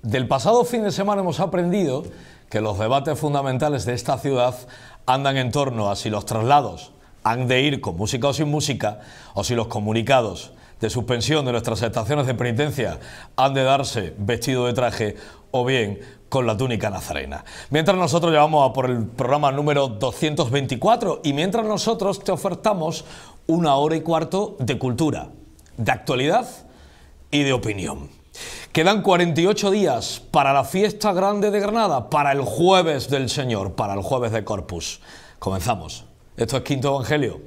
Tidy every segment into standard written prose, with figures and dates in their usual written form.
Del pasado fin de semana hemos aprendido que los debates fundamentales de esta ciudad andan en torno a si los traslados han de ir con música o sin música, o si los comunicados de suspensión de nuestras estaciones de penitencia han de darse vestido de traje o bien con la túnica nazarena. Mientras nosotros llevamos a por el programa número 224 y mientras nosotros te ofertamos 1 hora y cuarto de cultura, de actualidad y de opinión. Quedan 48 días para la fiesta grande de Granada, para el Jueves del Señor, para el Jueves de Corpus. Comenzamos. Esto es Quinto Evangelio.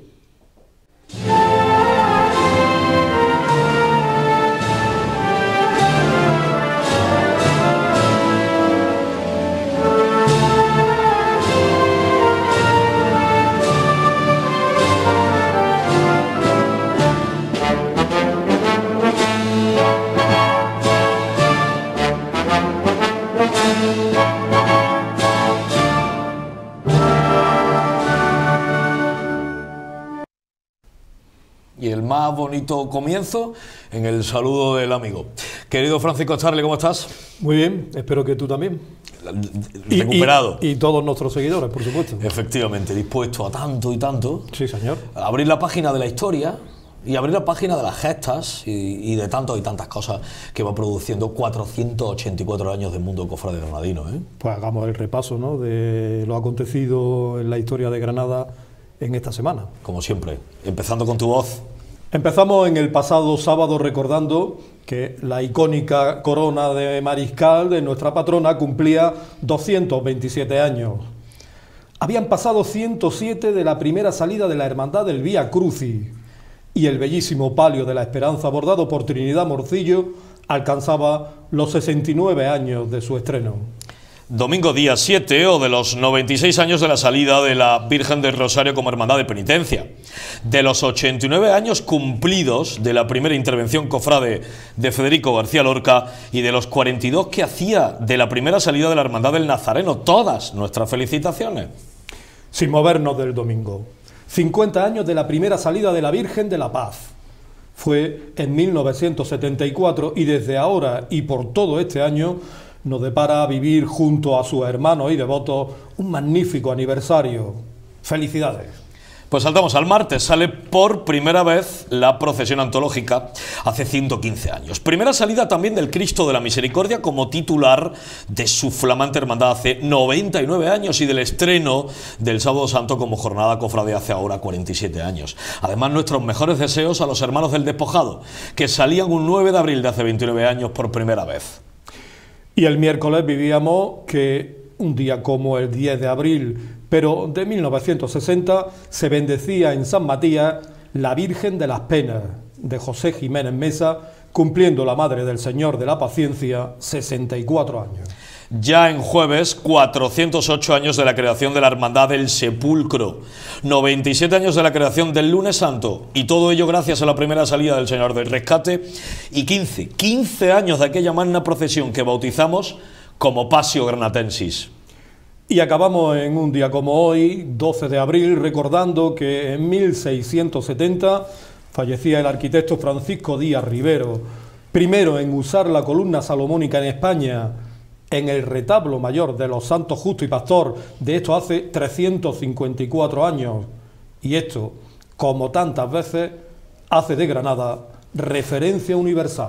Y el más bonito comienzo en el saludo del amigo. Querido Francisco Charlie, ¿cómo estás? Muy bien, espero que tú también. Recuperado. Y todos nuestros seguidores, por supuesto. Efectivamente, dispuesto a tanto y tanto. Sí, señor. A abrir la página de la historia y abrir la página de las gestas y de tantas y tantas cosas que va produciendo 484 años del mundo cofrade granadino, ¿eh? Pues hagamos el repaso, ¿no?, de lo acontecido en la historia de Granada en esta semana. Como siempre, empezando con tu voz. Empezamos en el pasado sábado recordando que la icónica corona de mariscal de nuestra patrona cumplía 227 años. Habían pasado 107 de la primera salida de la hermandad del Vía Crucis y el bellísimo palio de la Esperanza bordado por Trinidad Morcillo alcanzaba los 69 años de su estreno. Domingo día 7 o de los 96 años de la salida de la Virgen del Rosario como hermandad de penitencia, de los 89 años cumplidos de la primera intervención cofrade de Federico García Lorca y de los 42 que hacía de la primera salida de la hermandad del Nazareno. Todas nuestras felicitaciones. Sin movernos del domingo, 50 años de la primera salida de la Virgen de la Paz. Fue en 1974 y desde ahora y por todo este año nos depara vivir junto a sus hermanos y devotos un magnífico aniversario. ¡Felicidades! Pues saltamos al martes, sale por primera vez la procesión antológica hace 115 años. Primera salida también del Cristo de la Misericordia como titular de su flamante hermandad hace 99 años y del estreno del Sábado Santo como jornada cofrade hace ahora 47 años. Además, nuestros mejores deseos a los hermanos del Despojado, que salían un 9 de abril de hace 29 años por primera vez. Y el miércoles vivíamos que un día como el 10 de abril, pero de 1960, se bendecía en San Matías la Virgen de las Penas, de José Jiménez Mesa, cumpliendo la Madre del Señor de la Paciencia 64 años. Ya en jueves, 408 años de la creación de la Hermandad del Sepulcro, 97 años de la creación del Lunes Santo, y todo ello gracias a la primera salida del Señor del Rescate, y 15 años de aquella magna procesión que bautizamos como Passio Granatensis. Y acabamos en un día como hoy, 12 de abril, recordando que en 1670 fallecía el arquitecto Francisco Díaz Rivero, primero en usar la columna salomónica en España, en el retablo mayor de los Santos Justo y Pastor, de esto hace 354 años. Y esto, como tantas veces, hace de Granada referencia universal.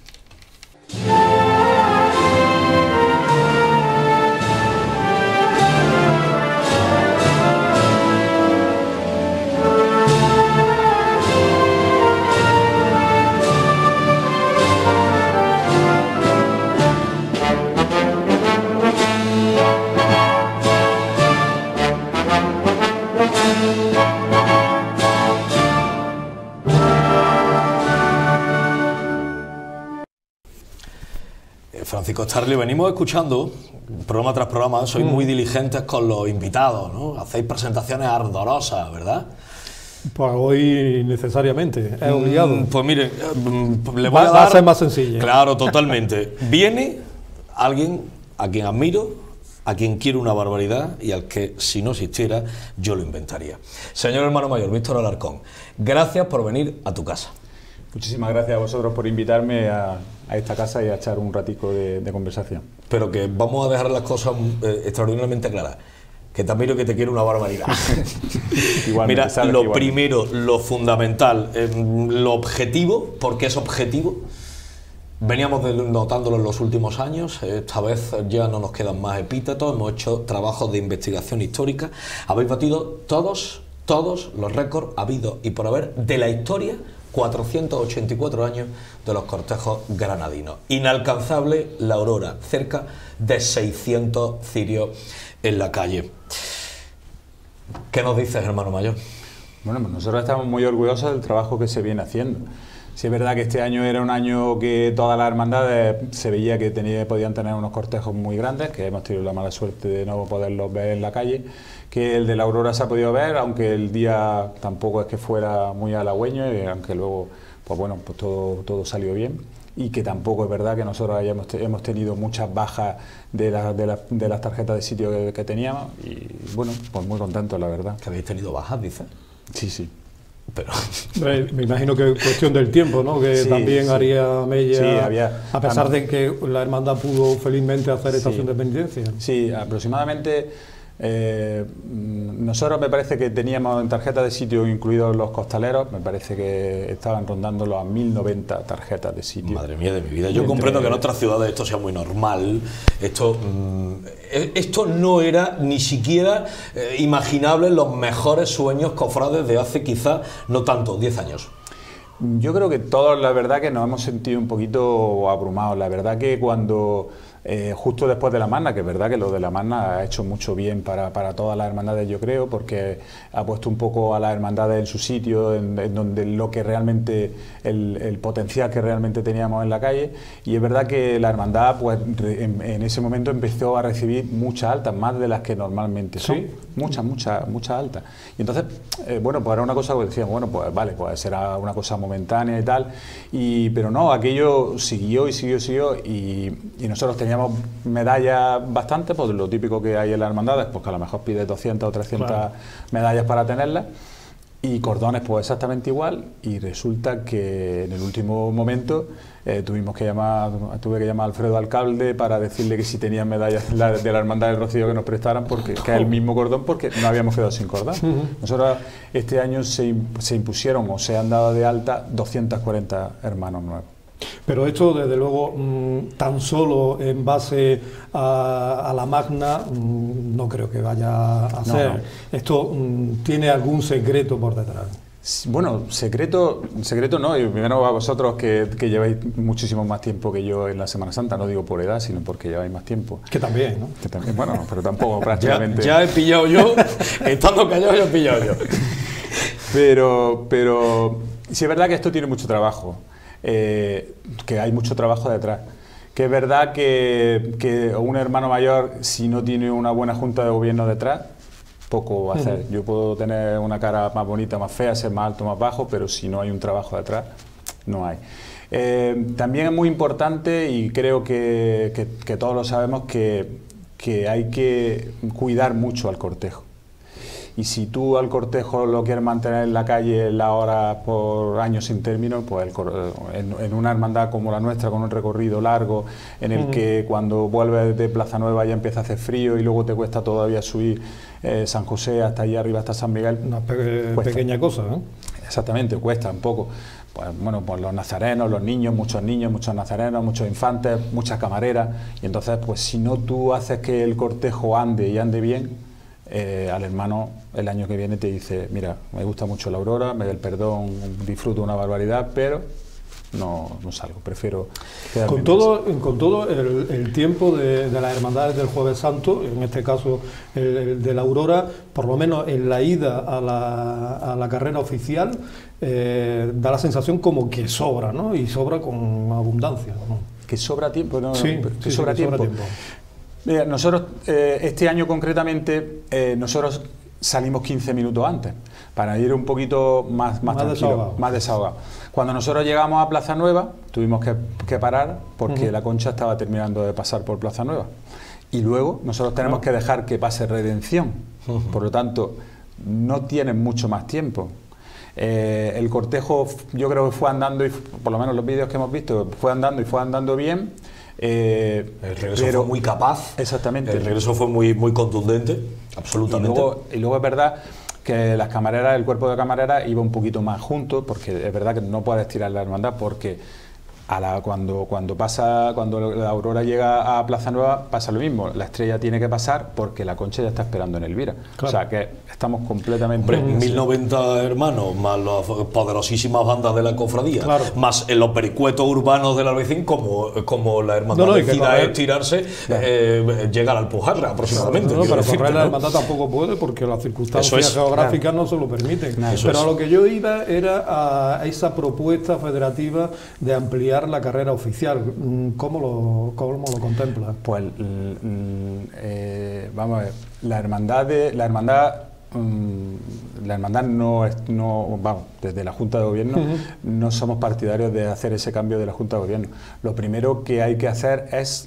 Francisco Charlie, venimos escuchando programa tras programa, sois muy diligentes con los invitados, ¿no? Hacéis presentaciones ardorosas, ¿verdad? Pues hoy necesariamente, es obligado. Pues mire, le voy a dar... Va a ser más sencilla. Claro, totalmente. Viene alguien a quien admiro, a quien quiero una barbaridad y al que, si no existiera, yo lo inventaría. Señor hermano mayor, Víctor Alarcón, gracias por venir a tu casa. Muchísimas gracias a vosotros por invitarme a a esta casa y a echar un ratico de conversación. Pero que vamos a dejar las cosas extraordinariamente claras. Que te admiro, que te quiero una barbaridad. Mira, lo primero, lo fundamental, lo objetivo, porque es objetivo. Veníamos notándolo en los últimos años, esta vez ya no nos quedan más epítetos, hemos hecho trabajos de investigación histórica, habéis batido todos los récords habidos y por haber de la historia, 484 años de los cortejos granadinos. Inalcanzable la aurora, cerca de 600 cirios en la calle. ¿Qué nos dices, hermano mayor? Bueno, pues nosotros estamos muy orgullosos del trabajo que se viene haciendo. Sí, es verdad que este año era un año que todas las hermandades se veía que podían tener unos cortejos muy grandes, que hemos tenido la mala suerte de no poderlos ver en la calle, que el de la aurora se ha podido ver, aunque el día tampoco es que fuera muy halagüeño, y aunque luego, pues bueno, pues todo salió bien. Y que tampoco es verdad que nosotros hemos tenido muchas bajas de las tarjetas de sitio que teníamos, y bueno, pues muy contentos, la verdad. ¿Que habéis tenido bajas, dices? Sí, sí. Pero me imagino que es cuestión del tiempo, ¿no? Que sí, también sí. Haría mella, sí, a pesar de que la hermandad pudo felizmente hacer estación de penitencia. Sí, aproximadamente nosotros me parece que teníamos en tarjetas de sitio, incluidos los costaleros, me parece que estaban rondando las 1090 tarjetas de sitio. Madre mía de mi vida, yo comprendo que en otras ciudades esto sea muy normal, esto no era ni siquiera imaginable en los mejores sueños cofrades de hace quizá no tanto, 10 años. Yo creo que todos, la verdad, que nos hemos sentido un poquito abrumados. La verdad que cuando, justo después de la Magna, que es verdad que lo de la Magna ha hecho mucho bien para todas las hermandades, yo creo, porque ha puesto un poco a las hermandades en su sitio, en donde lo que realmente, el potencial que realmente teníamos en la calle. Y es verdad que la hermandad, pues en ese momento empezó a recibir muchas altas, más de las que normalmente son. ¿Sí? Muchas altas. Y entonces, bueno, pues era una cosa que decíamos, bueno, pues vale, pues será una cosa momentánea y tal, pero no, aquello siguió y nosotros teníamos medallas bastante, pues lo típico que hay en las hermandades, pues que a lo mejor pide 200 o 300 claro. medallas para tenerlas, y cordones pues exactamente igual, y resulta que en el último momento tuve que llamar a Alfredo Alcalde para decirle que si tenían medallas de la hermandad del Rocío que nos prestaran, porque que es el mismo cordón, porque no habíamos quedado sin cordón. Nosotros este año se impusieron o se han dado de alta 240 hermanos nuevos. Pero esto, desde luego, tan solo en base a la Magna, no creo que vaya a ser. No. Esto tiene algún secreto por detrás. Bueno, secreto no, y primero a vosotros que lleváis muchísimo más tiempo que yo en la Semana Santa, no digo por edad, sino porque lleváis más tiempo. Que también, ¿no? Que también, bueno, pero tampoco prácticamente. Ya he pillado yo, estando callado ya he pillado yo. Pero sí es verdad que esto tiene mucho trabajo, que hay mucho trabajo detrás. Que es verdad que un hermano mayor, si no tiene una buena junta de gobierno detrás, poco va a hacer. Yo puedo tener una cara más bonita, más fea, ser más alto, más bajo, pero si no hay un trabajo detrás, no hay. También es muy importante, y creo que todos lo sabemos, que hay que cuidar mucho al cortejo. Y si tú al cortejo lo quieres mantener en la calle la hora por años sin término, pues en una hermandad como la nuestra, con un recorrido largo, en el que cuando vuelves de Plaza Nueva ya empieza a hacer frío y luego te cuesta todavía subir San José hasta allá arriba, hasta San Miguel. Una pequeña cosa, ¿no? Exactamente, cuesta un poco. Pues bueno, pues los nazarenos, los niños, muchos nazarenos, muchos infantes, muchas camareras. Y entonces, pues si no tú haces que el cortejo ande y ande bien, al hermano el año que viene te dice, mira, me gusta mucho la aurora, me da el perdón, disfruto una barbaridad, pero no salgo, prefiero quedarme con todo el tiempo de las hermandades del Jueves Santo, en este caso el de la aurora, por lo menos en la ida a la carrera oficial, da la sensación como que sobra, ¿no? Y sobra con abundancia, ¿no? Que sobra tiempo, ¿no? Sí, que sobra tiempo. Mira, nosotros, este año concretamente, nosotros salimos 15 minutos antes, para ir un poquito más tranquilo, más desahogado. Cuando nosotros llegamos a Plaza Nueva, tuvimos que parar, porque la Concha estaba terminando de pasar por Plaza Nueva. Y luego nosotros tenemos que dejar que pase Redención. Por lo tanto, no tienen mucho más tiempo. El cortejo yo creo que fue andando, y por lo menos los vídeos que hemos visto, fue andando bien. El regreso fue muy capaz. Exactamente. El regreso fue muy contundente, absolutamente. Y luego es verdad que las camareras, el cuerpo de camareras iba un poquito más junto, porque es verdad que no puedes tirar la hermandad, porque cuando la Aurora llega a Plaza Nueva pasa lo mismo, la Estrella tiene que pasar porque la Concha ya está esperando en Elvira. Claro. O sea que estamos completamente... Hombre, 1090 hermanos, más las poderosísimas bandas de la cofradía, claro, más en los pericuetos urbanos del Albaicín, como la hermandad decida estirarse, claro, llegar al Alpujarra aproximadamente. Pero correr la hermandad tampoco puede porque las circunstancias geográficas no se lo permiten. Pero a lo que yo iba era a esa propuesta federativa de ampliar la carrera oficial. ¿Cómo lo contempla? Pues vamos a ver, la hermandad vamos, desde la Junta de Gobierno no somos partidarios de hacer ese cambio de la Junta de Gobierno. Lo primero que hay que hacer es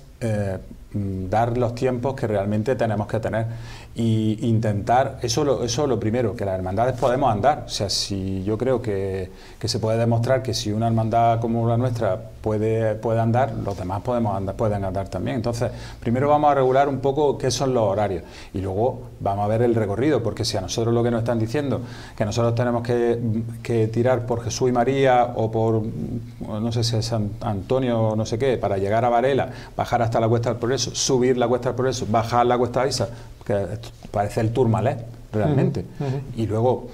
dar los tiempos que realmente tenemos que tener e intentar, eso es lo primero, que las hermandades podemos andar. O sea, si yo creo que se puede demostrar que si una hermandad como la nuestra puede andar, los demás pueden andar también. Entonces, primero vamos a regular un poco qué son los horarios y luego vamos a ver el recorrido, porque si a nosotros lo que nos están diciendo que nosotros tenemos que tirar por Jesús y María o por, no sé si es San Antonio o no sé qué, para llegar a Varela, bajar hasta la Cuesta del Progreso, subir la Cuesta del Progreso, bajar la Cuesta de Isa, que parece el Tourmalet realmente. Y luego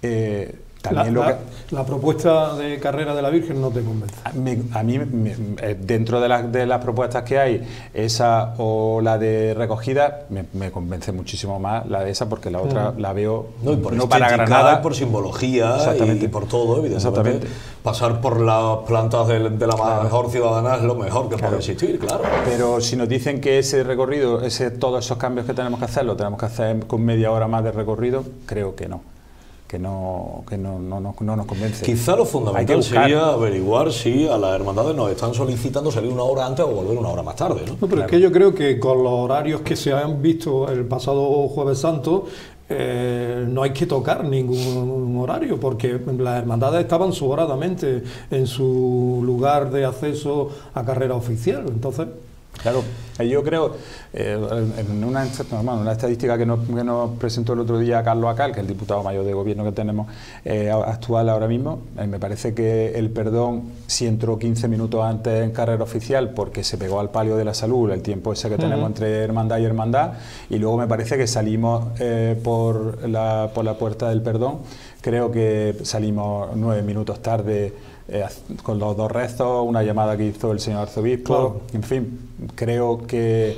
también la propuesta de carrera de la Virgen no te convence. A mí dentro de las propuestas que hay, esa o la de recogida me convence muchísimo más la de esa, porque la otra la veo no para Granada, por simbología y por todo, evidentemente. Exactamente. Pasar por las plantas de la mejor ciudadana es lo mejor que puede existir, claro. Pero si nos dicen que ese recorrido, todos esos cambios que tenemos que hacer, lo tenemos que hacer con media hora más de recorrido, creo que no. Que no nos convence. Quizá lo fundamental sería averiguar si a las hermandades nos están solicitando salir una hora antes o volver una hora más tarde, ¿no? No, pero claro, es que yo creo que con los horarios que se han visto el pasado Jueves Santo, no hay que tocar ningún horario, porque las hermandades estaban sobradamente en su lugar de acceso a carrera oficial. Entonces, claro, yo creo, en una estadística que nos presentó el otro día Carlos Acal, que es el diputado mayor de gobierno que tenemos actual ahora mismo, me parece que el perdón, si entró 15 minutos antes en carrera oficial porque se pegó al palio de la salud, el tiempo ese que tenemos entre hermandad y hermandad, y luego me parece que salimos por la puerta del perdón, creo que salimos 9 minutos tarde, con los dos rezos, una llamada que hizo el señor arzobispo, claro. En fin, creo que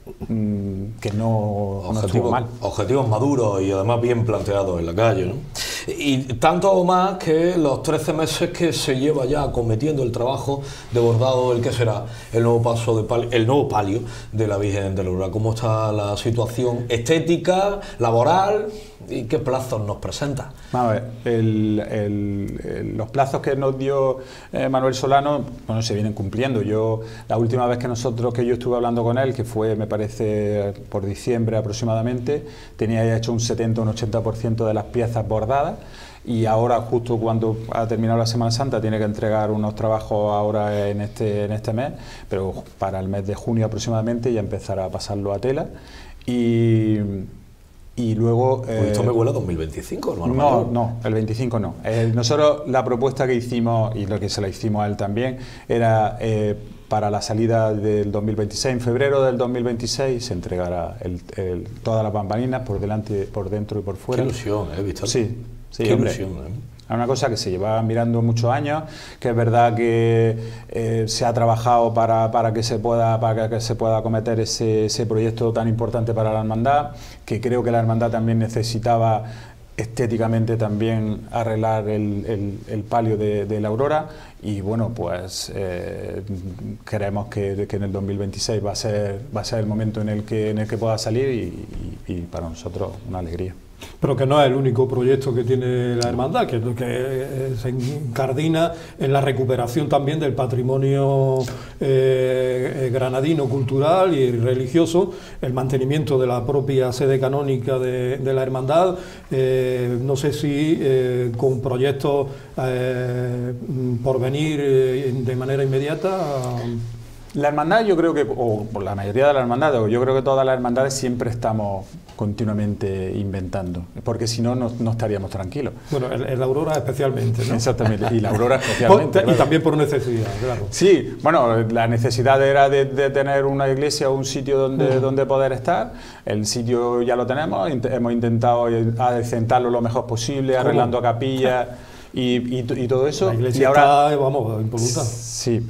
no estuvo mal. Objetivos maduros y además bien planteados en la calle, ¿no? Y tanto o más que los 13 meses que se lleva ya acometiendo el trabajo de bordado del que será el nuevo palio de la Virgen de la Aurora. ¿Cómo está la situación estética, laboral y qué plazos nos presenta? Vamos a ver, los plazos que nos dio Manuel Solano, bueno, se vienen cumpliendo. La última vez que yo estuve hablando con él, que fue, me parece, por diciembre aproximadamente, tenía ya hecho un 70 o un 80% de las piezas bordadas, y ahora, justo cuando ha terminado la Semana Santa, tiene que entregar unos trabajos ahora en este mes, pero para el mes de junio aproximadamente ya empezará a pasarlo a tela. Y luego... ¿Esto me huele a 2025, hermano? No, el 25 no. Nosotros la propuesta que hicimos, y lo que se la hicimos a él también, era para la salida del 2026, en febrero del 2026, se entregará todas las bambalinas por delante, por dentro y por fuera. Qué ilusión, Víctor. Sí, qué ilusión, Es una cosa que se lleva mirando muchos años, que es verdad que se ha trabajado para que se pueda acometer ese proyecto tan importante para la hermandad, que creo que la hermandad también necesitaba estéticamente también arreglar el palio de la Aurora, y bueno, pues creemos que en el 2026 va a ser el momento en el que pueda salir, y para nosotros una alegría. Pero que no es el único proyecto que tiene la hermandad, que se incardina en la recuperación también del patrimonio granadino, cultural y religioso, el mantenimiento de la propia sede canónica de la hermandad, no sé si con proyectos por venir de manera inmediata. La hermandad, yo creo que, o por la mayoría de las hermandades, o yo creo que todas las hermandades siempre estamos continuamente inventando, porque si no, no estaríamos tranquilos. Bueno, la Aurora especialmente, ¿no? Exactamente, y la Aurora especialmente. Y también por necesidad, claro. Sí, bueno, la necesidad era de tener una iglesia o un sitio donde poder estar. El sitio ya lo tenemos, hemos intentado adecentarlo lo mejor posible, arreglando capillas y todo eso. La iglesia y ahora, está, vamos, impoluta. Sí.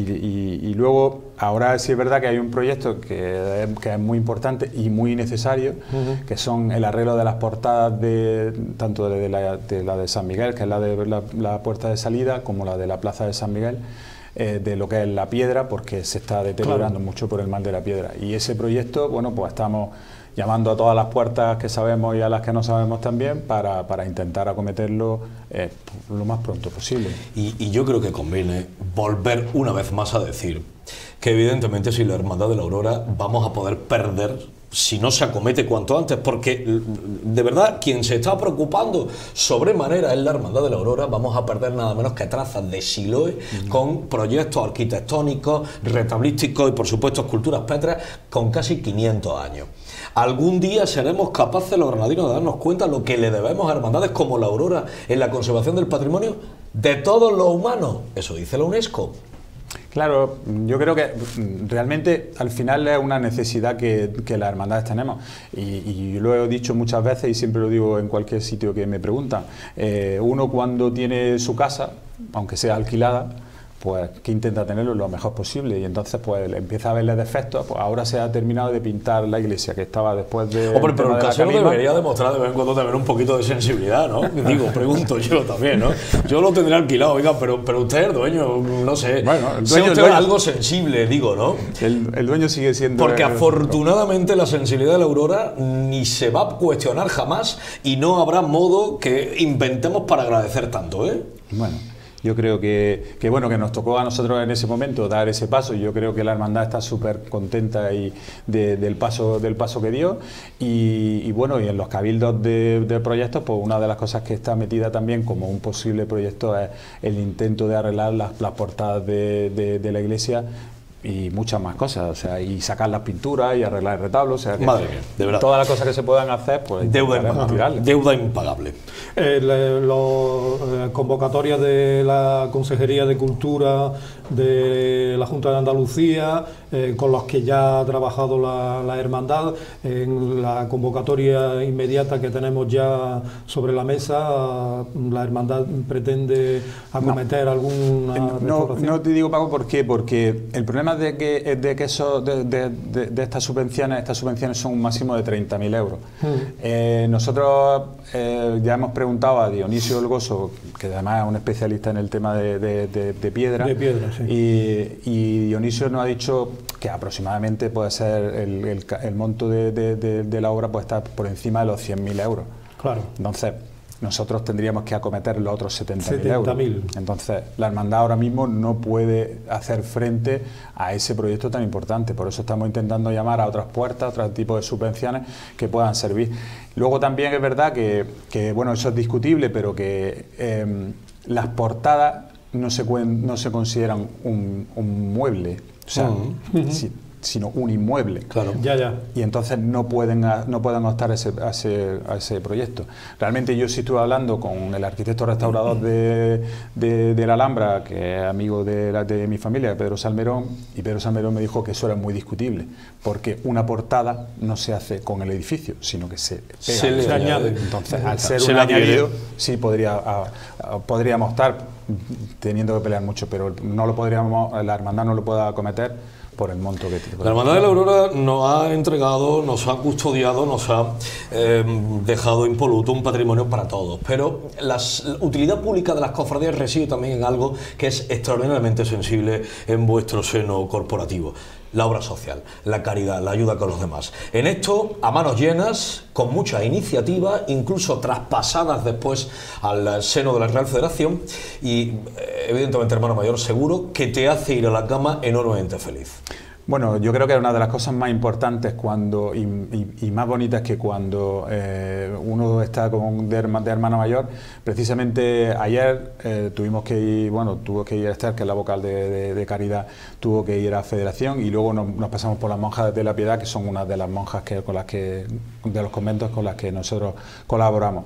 Y luego, ahora sí es verdad que hay un proyecto que es muy importante y muy necesario, que son el arreglo de las portadas tanto de la de San Miguel, que es la de la puerta de salida, como la de la plaza de San Miguel, de lo que es la piedra, porque se está deteriorando mucho por el mal de la piedra. Y ese proyecto, bueno, pues estamos llamando a todas las puertas que sabemos y a las que no sabemos también para intentar acometerlo lo más pronto posible. Y yo creo que conviene volver una vez más a decir que evidentemente sin la Hermandad de la Aurora vamos a poder perder si no se acomete cuanto antes, porque de verdad quien se está preocupando sobremanera es la Hermandad de la Aurora. Vamos a perder nada menos que trazas de Siloé con proyectos arquitectónicos, retablísticos y por supuesto esculturas pétreas con casi 500 años. Algún día seremos capaces los granadinos de darnos cuenta de lo que le debemos a hermandades como la Aurora en la conservación del patrimonio de todos los humanos. Eso dice la UNESCO. Claro, yo creo que realmente al final es una necesidad que las hermandades tenemos y lo he dicho muchas veces y siempre lo digo en cualquier sitio que me preguntan. Uno cuando tiene su casa, aunque sea alquilada, pues que intenta tenerlo lo mejor posible y entonces pues empieza a verle defectos. Pues ahora se ha terminado de pintar la iglesia que estaba después de... Hombre, pero el casero debería demostrar de vez en cuando también un poquito de sensibilidad, ¿no? Digo, pregunto yo también, ¿no? Yo lo tendría alquilado, oiga, pero usted es dueño, no sé, bueno, el sea dueño, usted algo sensible, digo, ¿no? El dueño sigue siendo... Porque afortunadamente la sensibilidad de la Aurora ni se va a cuestionar jamás y no habrá modo que inventemos para agradecer tanto, ¿eh? Bueno... Yo creo que bueno, que nos tocó a nosotros en ese momento dar ese paso y yo creo que la hermandad está súper contenta del paso que dio y bueno, y en los cabildos de proyectos, pues una de las cosas que está metida también como un posible proyecto es el intento de arreglar las portadas de la iglesia y muchas más cosas, o sea, y sacar las pinturas y arreglar el retablo, o sea, que madre mía, de verdad, todas las cosas que se puedan hacer, pues deuda impagable. Las convocatorias de la Consejería de Cultura de la Junta de Andalucía, con los que ya ha trabajado la hermandad, en la convocatoria inmediata que tenemos ya sobre la mesa, la hermandad pretende acometer alguna restauración. No te digo, Paco, ¿por qué? Porque el problema de que estas subvenciones son un máximo de 30.000 euros. Nosotros ya hemos preguntado a Dionisio Olgoso, que además es un especialista en el tema de piedra, sí. Y Dionisio nos ha dicho que aproximadamente puede ser el monto de la obra puede estar por encima de los 100.000 euros. Claro. Entonces, nosotros tendríamos que acometer los otros 70.000 euros. Entonces, la hermandad ahora mismo no puede hacer frente a ese proyecto tan importante. Por eso estamos intentando llamar a otras puertas, otro tipo de subvenciones que puedan servir. Luego también es verdad que bueno, eso es discutible, pero que las portadas no se consideran un mueble, o sea, sino un inmueble. Claro. Ya. Y entonces no pueden optar a ese proyecto. Realmente yo sí estuve hablando con el arquitecto restaurador de la Alhambra, que es amigo de mi familia, Pedro Salmerón, y Pedro Salmerón me dijo que eso era muy discutible, porque una portada no se hace con el edificio, sino que se añade. Entonces, al ser un añadido, sí podríamos estar teniendo que pelear mucho, pero la hermandad no lo puede acometer por el monto que tiene. La Hermandad de la Aurora nos ha entregado, nos ha custodiado, nos ha dejado impoluto un patrimonio para todos, pero la utilidad pública de las cofradías reside también en algo que es extraordinariamente sensible en vuestro seno corporativo. la obra social, la caridad, la ayuda con los demás. En esto, a manos llenas, con mucha iniciativa, incluso traspasadas después al seno de la Real Federación, y evidentemente, hermano mayor, seguro que te hace ir a la cama enormemente feliz. Bueno, yo creo que una de las cosas más importantes y más bonitas que cuando uno está de hermano mayor. Precisamente ayer tuvo que ir a Esther, que es la vocal de Caridad, tuvo que ir a Federación, y luego nos pasamos por las monjas de la Piedad, que son una de las monjas de los conventos con las que nosotros colaboramos.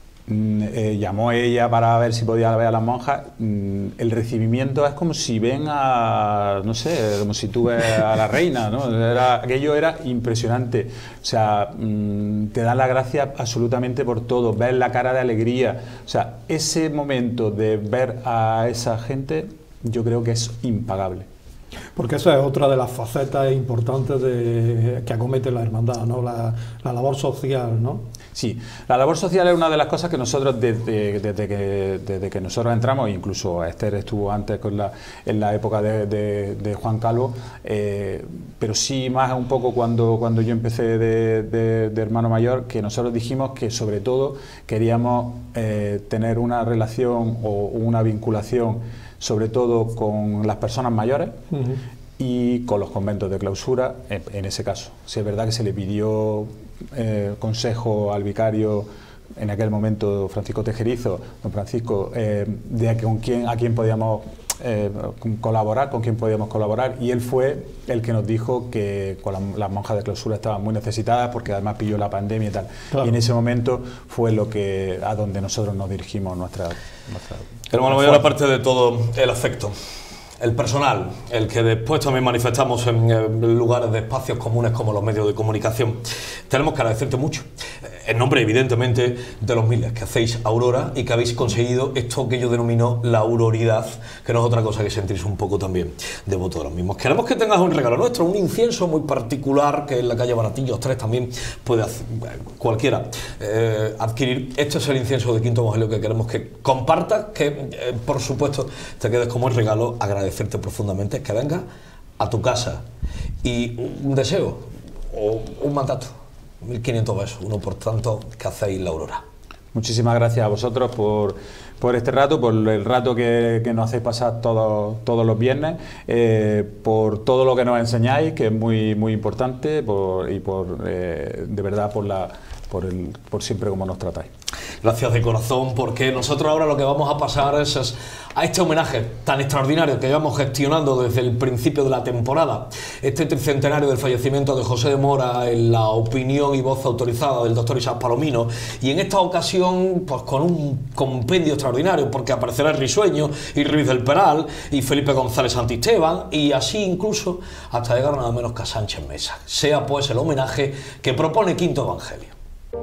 Llamó ella para ver si podía ver a las monjas. El recibimiento es como si ven no sé, como si tú ves a la reina, ¿no? Aquello era impresionante. O sea, te dan las gracias absolutamente por todo, ver la cara de alegría. O sea, ese momento de ver a esa gente, yo creo que es impagable. Porque esa es otra de las facetas importantes que acomete la hermandad, ¿no? La labor social, ¿no? Sí, la labor social es una de las cosas que nosotros desde que nosotros entramos, incluso Esther estuvo antes en la época de Juan Calvo, pero sí más un poco cuando yo empecé de hermano mayor, que nosotros dijimos que sobre todo queríamos tener una relación o una vinculación sobre todo con las personas mayores y con los conventos de clausura, en ese caso. Sí, es verdad que se le pidió consejo al vicario en aquel momento, Francisco Tejerizo, don Francisco, a quién podíamos colaborar, con quién podíamos colaborar, y él fue el que nos dijo que con las monjas de clausura estaban muy necesitadas, porque además pilló la pandemia y tal. Claro. Y en ese momento fue a donde nosotros nos dirigimos nuestra hermano mayor, aparte de todo el afecto, el personal, el que después también manifestamos en lugares de espacios comunes como los medios de comunicación, tenemos que agradecerte mucho, en nombre evidentemente de los miles que hacéis Aurora y que habéis conseguido esto que yo denomino la auroridad, que no es otra cosa que sentirse un poco también devoto de los mismos. Queremos que tengas un regalo nuestro, un incienso muy particular que en la calle Baratillos 3 también puede cualquiera adquirir. Este es el incienso de Quinto Evangelio que queremos que compartas, que por supuesto te quedes como el regalo. Agradecerte profundamente que vengas a tu casa, y un deseo o un mandato, 1500 besos, uno por tanto que hacéis la Aurora. Muchísimas gracias a vosotros por este rato, por el rato que nos hacéis pasar todos los viernes, por todo lo que nos enseñáis, que es muy, muy importante, de verdad por siempre como nos tratáis. Gracias de corazón, porque nosotros ahora lo que vamos a pasar es a este homenaje tan extraordinario que llevamos gestionando desde el principio de la temporada, este tricentenario del fallecimiento de José de Mora, en la opinión y voz autorizada del doctor Isaac Palomino, y en esta ocasión pues con un compendio extraordinario, porque aparecerá Risueño y Ruiz del Peral y Felipe González Santisteban, y así incluso hasta llegar nada menos que a Sánchez Mesa. Sea pues el homenaje que propone Quinto Evangelio.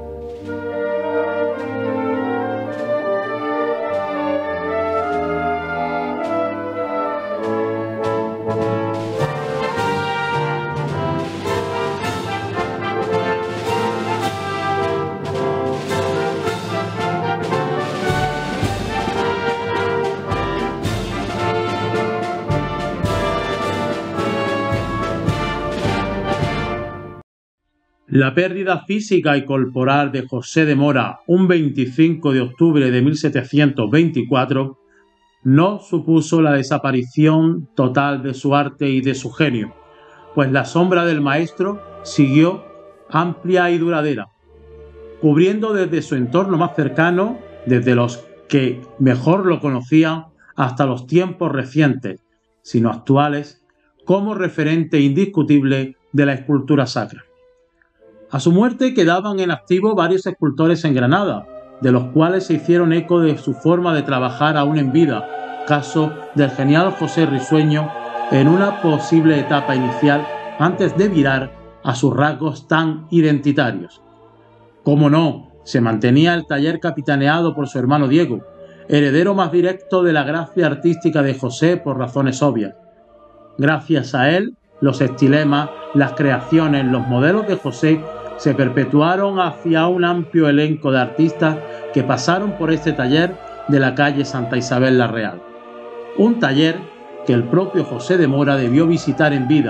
La pérdida física y corporal de José de Mora un 25 de octubre de 1724 no supuso la desaparición total de su arte y de su genio, pues la sombra del maestro siguió amplia y duradera, cubriendo desde su entorno más cercano, desde los que mejor lo conocían hasta los tiempos recientes, sino actuales, como referente indiscutible de la escultura sacra. A su muerte quedaban en activo varios escultores en Granada, de los cuales se hicieron eco de su forma de trabajar aún en vida, caso del genial José Risueño en una posible etapa inicial antes de virar a sus rasgos tan identitarios. Como no, se mantenía el taller capitaneado por su hermano Diego, heredero más directo de la gracia artística de José por razones obvias. Gracias a él, los estilemas, las creaciones, los modelos de José se perpetuaron hacia un amplio elenco de artistas que pasaron por este taller de la calle Santa Isabel la Real. Un taller que el propio José de Mora debió visitar en vida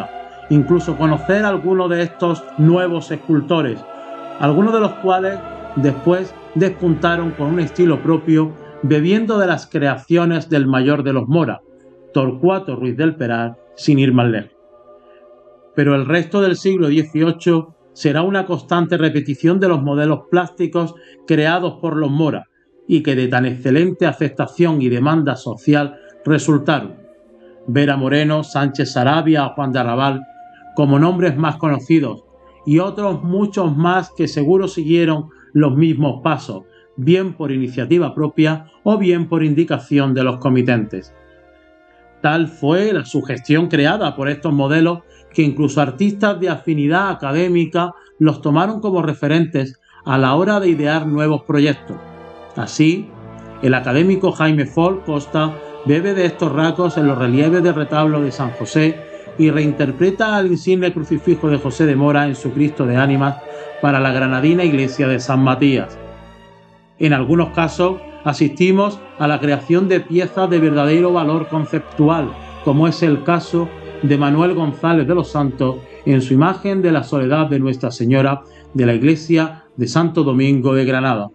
incluso conocer a algunos de estos nuevos escultores, algunos de los cuales después despuntaron con un estilo propio, bebiendo de las creaciones del mayor de los Mora, Torcuato Ruiz del Peral, sin ir más lejos. Pero el resto del siglo XVIII será una constante repetición de los modelos plásticos creados por los Mora y que de tan excelente aceptación y demanda social resultaron. Vera Moreno, Sánchez Sarabia o Juan de Arrabal como nombres más conocidos, y otros muchos más que seguro siguieron los mismos pasos, bien por iniciativa propia o bien por indicación de los comitentes. Tal fue la sugestión creada por estos modelos que incluso artistas de afinidad académica los tomaron como referentes a la hora de idear nuevos proyectos. Así, el académico Jaime Folk Costa bebe de estos rasgos en los relieves del retablo de San José y reinterpreta al insigne crucifijo de José de Mora en su Cristo de Ánimas para la granadina iglesia de San Matías. En algunos casos asistimos a la creación de piezas de verdadero valor conceptual, como es el caso de Manuel González de los Santos en su imagen de la Soledad de Nuestra Señora de la iglesia de Santo Domingo de Granada.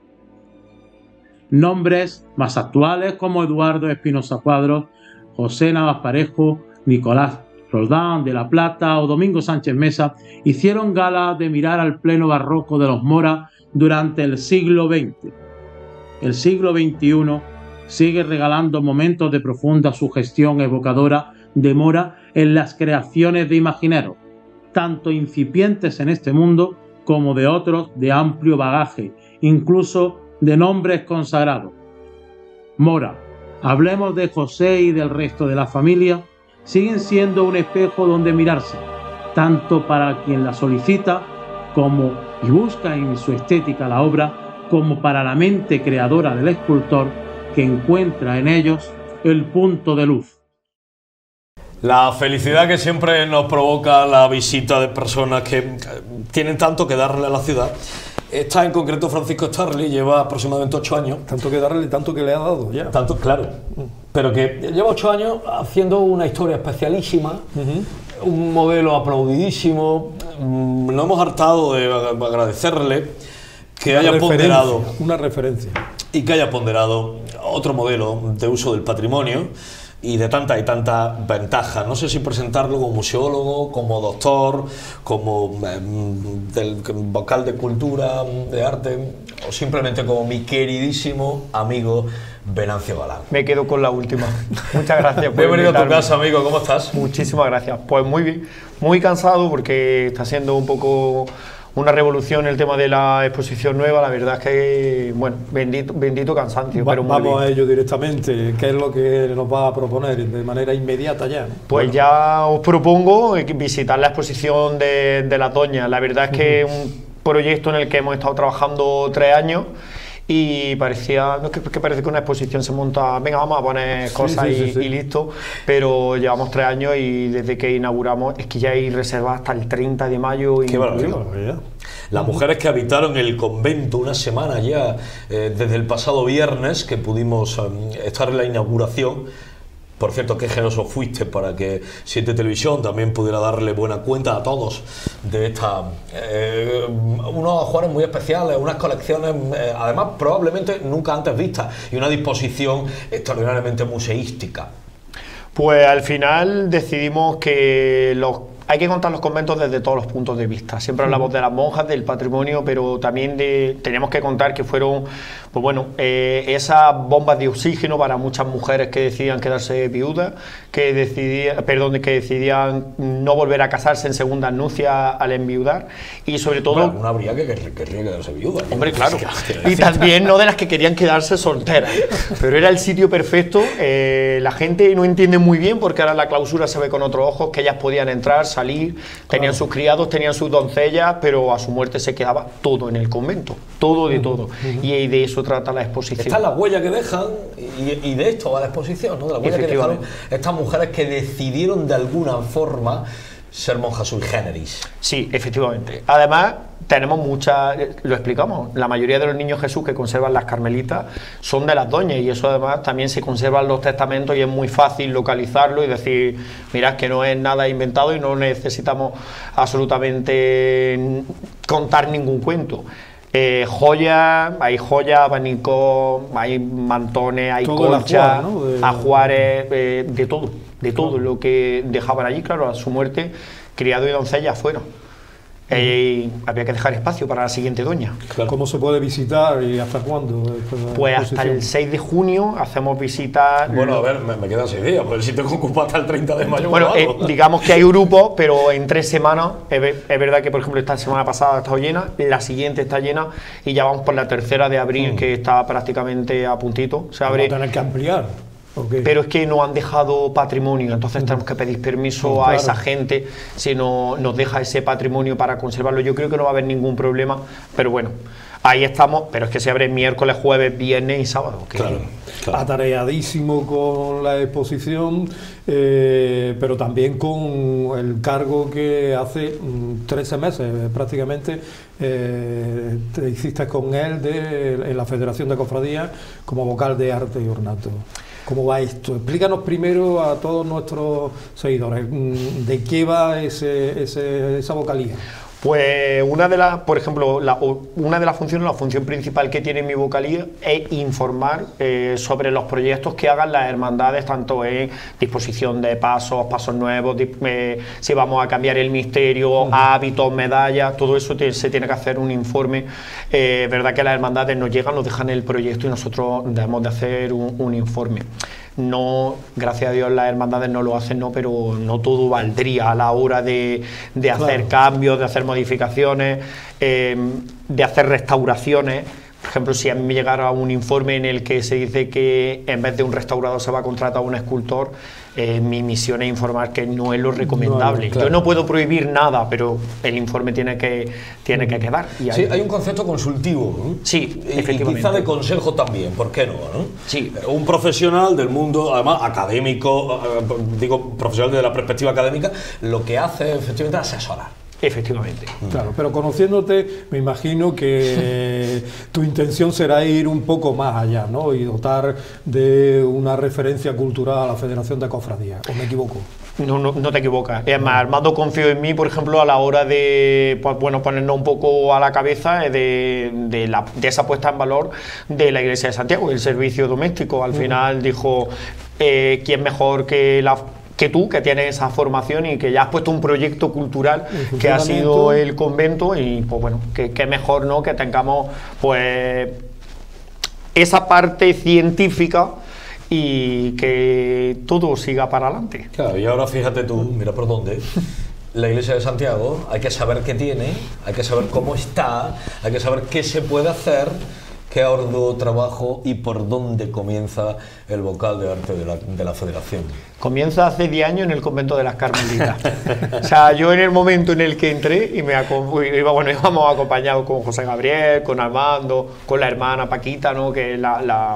Nombres más actuales como Eduardo Espinosa Cuadros, José Navas Parejo, Nicolás Roldán de la Plata o Domingo Sánchez Mesa hicieron gala de mirar al pleno barroco de los Mora durante el siglo XX. El siglo XXI sigue regalando momentos de profunda sugestión evocadora de Mora en las creaciones de imagineros, tanto incipientes en este mundo como de otros de amplio bagaje, incluso de nombres consagrados. Mora, hablemos de José y del resto de la familia, siguen siendo un espejo donde mirarse, tanto para quien la solicita como y busca en su estética la obra, como para la mente creadora del escultor que encuentra en ellos el punto de luz. La felicidad que siempre nos provoca la visita de personas que tienen tanto que darle a la ciudad. Esta en concreto, Francisco Starling, lleva aproximadamente 8 años. Tanto que darle, tanto que le ha dado ya. Tanto, claro. Pero que lleva 8 años haciendo una historia especialísima, un modelo aplaudidísimo. No hemos hartado de agradecerle que haya ponderado una referencia y que haya ponderado otro modelo de uso del patrimonio y de tantas y tantas ventajas. No sé si presentarlo como museólogo, como doctor, como del vocal de cultura, de arte, o simplemente como mi queridísimo amigo Venancio Galán. Me quedo con la última. Muchas gracias por Bienvenido invitarme. a tu casa, amigo. ¿Cómo estás? Muchísimas gracias. Pues muy bien, muy cansado porque está siendo un poco una revolución el tema de la exposición nueva. La verdad es que, bueno, bendito cansancio. Pero vamos a ello directamente. ¿Qué es lo que nos va a proponer de manera inmediata ya? Pues bueno, ya os propongo visitar la exposición de La Toña. La verdad es que es un proyecto en el que hemos estado trabajando 3 años y parecía, no es que parece que una exposición se monta, venga, vamos a poner cosas y listo, pero llevamos 3 años y desde que inauguramos es que ya hay reservas hasta el 30 de mayo. Qué barbaridad. Las mujeres que habitaron el convento una semana ya, desde el pasado viernes que pudimos estar en la inauguración. Por cierto, qué generoso fuiste para que 7 Televisión también pudiera darle buena cuenta a todos de esta unos ajuares muy especiales, unas colecciones además probablemente nunca antes vistas y una disposición extraordinariamente museística. Pues al final decidimos que hay que contar los conventos desde todos los puntos de vista. Siempre hablamos de las monjas, del patrimonio, pero también teníamos que contar que fueron, pues bueno, esas bombas de oxígeno para muchas mujeres que decidían quedarse viudas, que decidían no volver a casarse en segundas nupcias al enviudar, y sobre todo... Bueno, alguna habría que querría quedarse viuda, ¿no? Hombre, claro. Y también no de las que querían quedarse solteras. Pero era el sitio perfecto. La gente no entiende muy bien porque ahora la clausura se ve con otros ojos, que ellas podían entrar, salir, tenían sus criados, tenían sus doncellas, pero a su muerte se quedaba todo en el convento, todo de todo. Y de eso trata la exposición. Esta es la huella que dejan, y de esto va la exposición, ¿no? De la huella que dejaron estas mujeres que decidieron de alguna forma ser monja sui generis. Sí, efectivamente. Además, tenemos muchas, lo explicamos, la mayoría de los niños Jesús que conservan las carmelitas son de las doñas, y eso además también se conservan los testamentos y es muy fácil localizarlo y decir, mirad que no es nada inventado y no necesitamos absolutamente contar ningún cuento. Joyas, abanicos, hay mantones, hay todo colchas, ¿no? ajuares, de todo lo que dejaban allí, claro, a su muerte, criado y doncella fueron. Había que dejar espacio para la siguiente doña. Claro. ¿Cómo se puede visitar y hasta cuándo? Pues hasta el 6 de junio hacemos visitas. Bueno, a ver, me quedan 6 días, pues si tengo que ocupar hasta el 30 de mayo. Bueno, digamos que hay grupos, pero en 3 semanas, es verdad que por ejemplo esta semana pasada ha estado llena, la siguiente está llena y ya vamos por la 3 de abril, que está prácticamente a puntito. Se abre. Vamos a tener que ampliar. Okay. Pero es que no han dejado patrimonio, entonces tenemos que pedir permiso a esa gente si no nos deja ese patrimonio para conservarlo. Yo creo que no va a haber ningún problema, pero bueno, ahí estamos, pero es que se abre miércoles, jueves, viernes y sábado. Claro. Atareadísimo con la exposición, pero también con el cargo que hace 13 meses prácticamente te hiciste con él en la Federación de Cofradías como vocal de arte y ornato. ¿Cómo va esto? Explícanos primero a todos nuestros seguidores de qué va esa vocalía. Pues por ejemplo, una de las funciones, la función principal que tiene mi vocalía es informar sobre los proyectos que hagan las hermandades, tanto en disposición de pasos nuevos, si vamos a cambiar el misterio, hábitos, medallas, todo eso se tiene que hacer un informe. Verdad que las hermandades nos llegan, nos dejan el proyecto y nosotros debemos de hacer un informe. No, gracias a Dios las hermandades no lo hacen, no, pero no todo valdría a la hora de hacer cambios, de hacer modificaciones, de hacer restauraciones. Por ejemplo, si a mí me llegara un informe en el que se dice que en vez de un restaurador se va a contratar a un escultor, mi misión es informar que no es lo recomendable. Claro. Yo no puedo prohibir nada, pero el informe tiene que quedar. Y sí, hay un concepto consultivo, ¿no? Sí, y efectivamente. quizá de consejo también, ¿por qué no? Sí. Un profesional del mundo, además académico, digo profesional desde la perspectiva académica, lo que hace efectivamente es asesorar. Efectivamente. Claro, pero conociéndote, me imagino que tu intención será ir un poco más allá, ¿no? Y dotar de una referencia cultural a la Federación de Cofradías. ¿O me equivoco? No te equivocas. Es más, Armando confió en mí, por ejemplo, a la hora de ponernos un poco a la cabeza de esa puesta en valor de la Iglesia de Santiago, el servicio doméstico. Al final dijo, ¿quién mejor que tú, que tienes esa formación y que ya has puesto un proyecto cultural que ha sido el convento? Y pues bueno, que mejor, ¿no?, que tengamos pues esa parte científica y que todo siga para adelante. Claro, y ahora fíjate tú, mira por dónde. La Iglesia de Santiago, hay que saber qué tiene, hay que saber cómo está, hay que saber qué se puede hacer, qué arduo trabajo y por dónde comienza el vocal de arte de la Federación. Comienza hace 10 años en el convento de las Carmelitas. O sea, yo en el momento en el que entré y íbamos acompañados con José Gabriel, con Armando, con la hermana Paquita, ¿no?, que es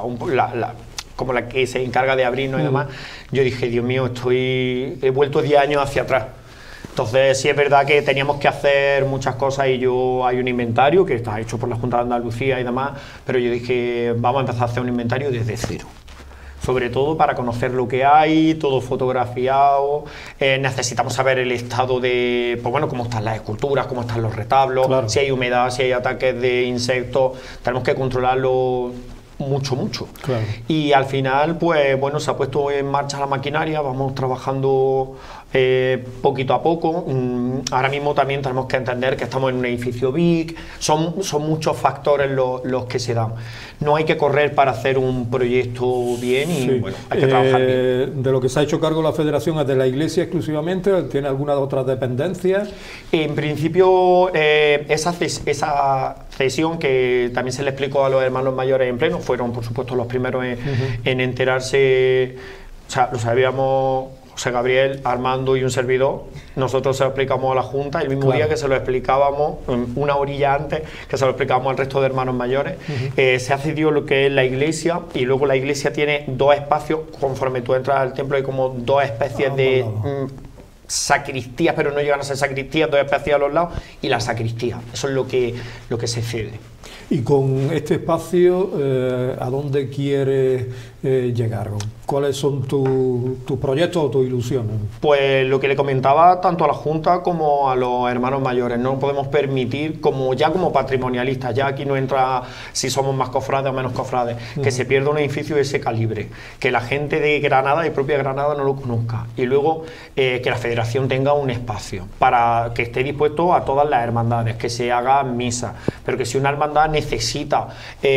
como la que se encarga de abrirnos y demás. Yo dije, Dios mío, he vuelto 10 años hacia atrás. Entonces sí es verdad que teníamos que hacer muchas cosas y hay un inventario que está hecho por la Junta de Andalucía y demás, pero yo dije, vamos a empezar a hacer un inventario desde cero. Sobre todo para conocer lo que hay, todo fotografiado. Necesitamos saber el estado de, pues bueno, cómo están las esculturas, cómo están los retablos, claro, si hay humedad, si hay ataques de insectos. Tenemos que controlarlo mucho. Claro. Y al final, pues bueno, se ha puesto en marcha la maquinaria, vamos trabajando poquito a poco. Ahora mismo también tenemos que entender que estamos en un edificio big, son muchos factores los que se dan. No hay que correr para hacer un proyecto bien y sí, bueno, hay que trabajar bien. De lo que se ha hecho cargo la Federación es de la Iglesia exclusivamente, ¿tiene alguna otra dependencia? En principio, esa cesión que también se le explicó a los hermanos mayores en pleno, fueron por supuesto los primeros en enterarse. O sea, lo sabíamos José Gabriel, Armando y un servidor. Nosotros se lo explicamos a la Junta el mismo día que se lo explicábamos, una horilla antes, que se lo explicábamos al resto de hermanos mayores. Se ha cedido lo que es la iglesia y luego la iglesia tiene 2 espacios. Conforme tú entras al templo hay como 2 especies de sacristías, pero no llegan a ser sacristías, 2 espaciones a los lados, y la sacristía. Eso es lo que se cede. Y con este espacio, ¿a dónde quieres llegar? ¿Cuáles son tus proyectos o tus ilusiones? Pues lo que le comentaba tanto a la Junta como a los hermanos mayores, no podemos permitir, como patrimonialistas, ya aquí no entra si somos más cofrades o menos cofrades, que se pierda un edificio de ese calibre, que la gente de Granada, de propia Granada, no lo conozca, y luego que la Federación tenga un espacio para que esté dispuesto a todas las hermandades, que se haga misa, pero que si una hermandad necesita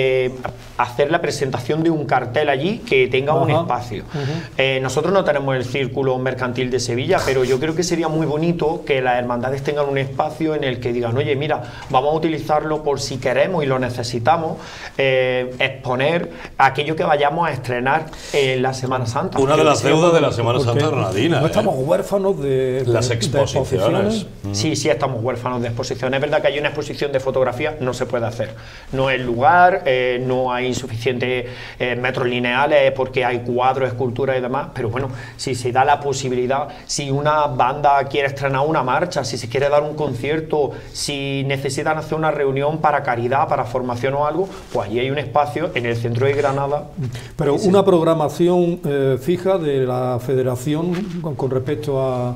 hacer la presentación de un cartel allí, que tenga un espacio. Nosotros no tenemos el Círculo Mercantil de Sevilla, pero yo creo que sería muy bonito que las hermandades tengan un espacio en el que digan, oye, mira, vamos a utilizarlo por si queremos y lo necesitamos, exponer aquello que vayamos a estrenar en la Semana Santa. Una de las deudas de la Semana Santa granadina. No estamos huérfanos de las exposiciones. Sí, estamos huérfanos de exposiciones. Es verdad que hay una exposición de fotografía, no se puede hacer. No es lugar, no hay suficientes metros lineales porque hay cuadros, esculturas y demás, pero bueno, si se da la posibilidad, si una banda quiere estrenar una marcha, si se quiere dar un concierto, si necesitan hacer una reunión para caridad, para formación o algo, pues allí hay un espacio en el centro de Granada. Pero una programación fija de la Federación con respecto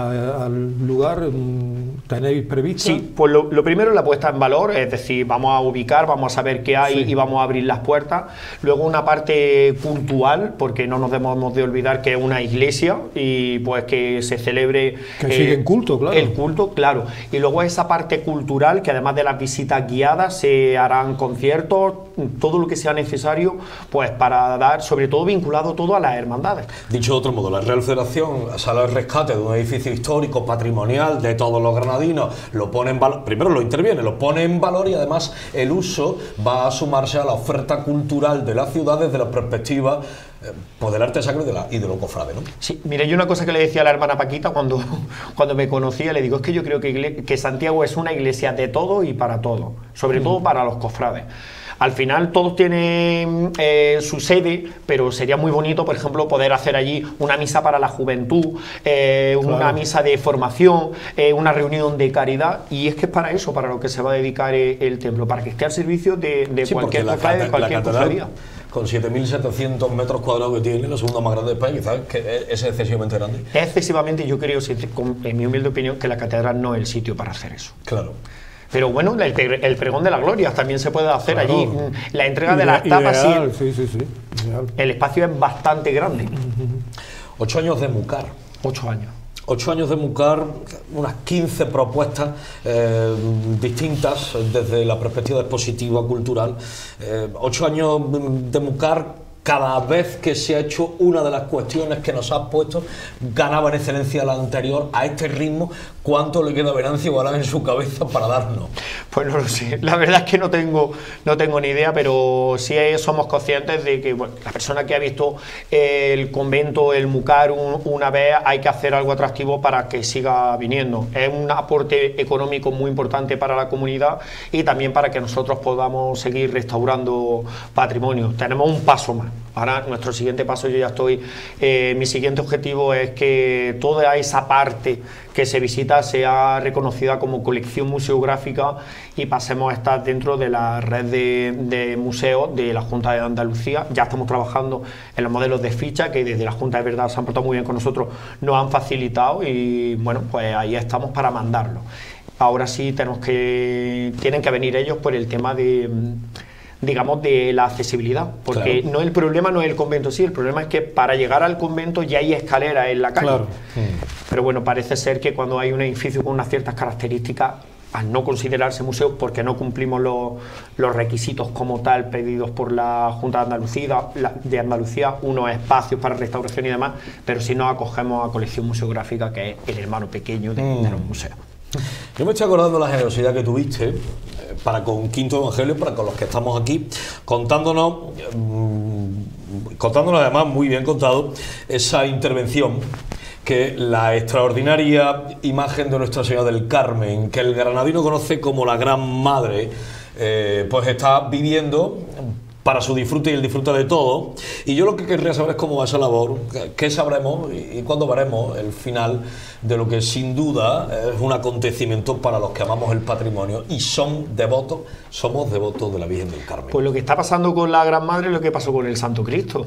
al lugar, ¿tenéis previsto? Sí, pues lo primero es la puesta en valor, es decir, vamos a ubicar, vamos a saber qué hay y vamos a abrir las puertas. Luego una parte cultural, porque no nos debemos de olvidar que es una iglesia y pues que se celebre... Que sigue en culto, claro. El culto, claro. Y luego esa parte cultural, que además de las visitas guiadas se harán conciertos, todo lo que sea necesario, pues para dar, sobre todo vinculado todo a las hermandades. Dicho de otro modo, la Real Federación sale al rescate de un edificio histórico, patrimonial de todos los granadinos, lo pone en valor, primero lo interviene, lo pone en valor y además el uso va a sumarse a la oferta cultural de la ciudad desde la perspectiva pues del arte sacro y de lo cofrade, ¿no? Sí, mire, yo una cosa que le decía a la hermana Paquita cuando me conocía, le digo, es que yo creo que Santiago es una iglesia de todo y para todo, sobre todo para los cofrades. Al final todos tienen su sede, pero sería muy bonito, por ejemplo, poder hacer allí una misa para la juventud, una misa de formación, una reunión de caridad, y es que es para eso, para lo que se va a dedicar el templo, para que esté al servicio de cualquier cofradía, de cualquier cofradía. Con 7.700 metros cuadrados que tiene, la segunda más grande de España, quizás que es excesivamente grande. Es excesivamente, yo creo, en mi humilde opinión, que la catedral no es el sitio para hacer eso. Claro. Pero bueno, el pregón de la gloria también se puede hacer allí. La entrega de las tapas, sí. El espacio es bastante grande. 8 años de Mucar. 8 años. 8 años de Mucar, unas 15 propuestas distintas desde la perspectiva expositiva, cultural. 8 años de Mucar. Cada vez que se ha hecho una de las cuestiones que nos has puesto, ganaba en excelencia la anterior. A este ritmo, ¿cuánto le queda a Venancio Galán en su cabeza para darnos? Pues no lo sé, la verdad es que no tengo ni idea, pero sí somos conscientes de que bueno, la persona que ha visto el convento, el Mucar una vez, hay que hacer algo atractivo para que siga viniendo. Es un aporte económico muy importante para la comunidad y también para que nosotros podamos seguir restaurando patrimonio. Tenemos un paso más. Ahora nuestro siguiente paso, mi siguiente objetivo es que toda esa parte que se visita sea reconocida como colección museográfica y pasemos a estar dentro de la red de museos de la Junta de Andalucía. Ya estamos trabajando en los modelos de ficha que desde la Junta de Verdad se han portado muy bien con nosotros, nos han facilitado y bueno, pues ahí estamos para mandarlo. Ahora sí tienen que venir ellos por el tema de la accesibilidad, porque claro. El problema no es el convento, sí, el problema es que para llegar al convento ya hay escaleras en la calle. Claro. Pero bueno, parece ser que cuando hay un edificio con unas ciertas características, al no considerarse museo, porque no cumplimos los requisitos como tal pedidos por la Junta de Andalucía, unos espacios para restauración y demás, pero si no acogemos a colección museográfica, que es el hermano pequeño de los museos. Yo me estoy acordando de la generosidad que tuviste para con Quinto Evangelio, para con los que estamos aquí, contándonos además muy bien contado esa intervención, que la extraordinaria imagen de Nuestra Señora del Carmen, que el granadino conoce como la Gran Madre, pues está viviendo para su disfrute y el disfrute de todo. Y yo lo que querría saber es cómo va esa labor, qué sabremos y cuándo veremos el final de lo que sin duda es un acontecimiento para los que amamos el patrimonio y somos devotos de la Virgen del Carmen. Pues lo que está pasando con la Gran Madre es lo que pasó con el Santo Cristo.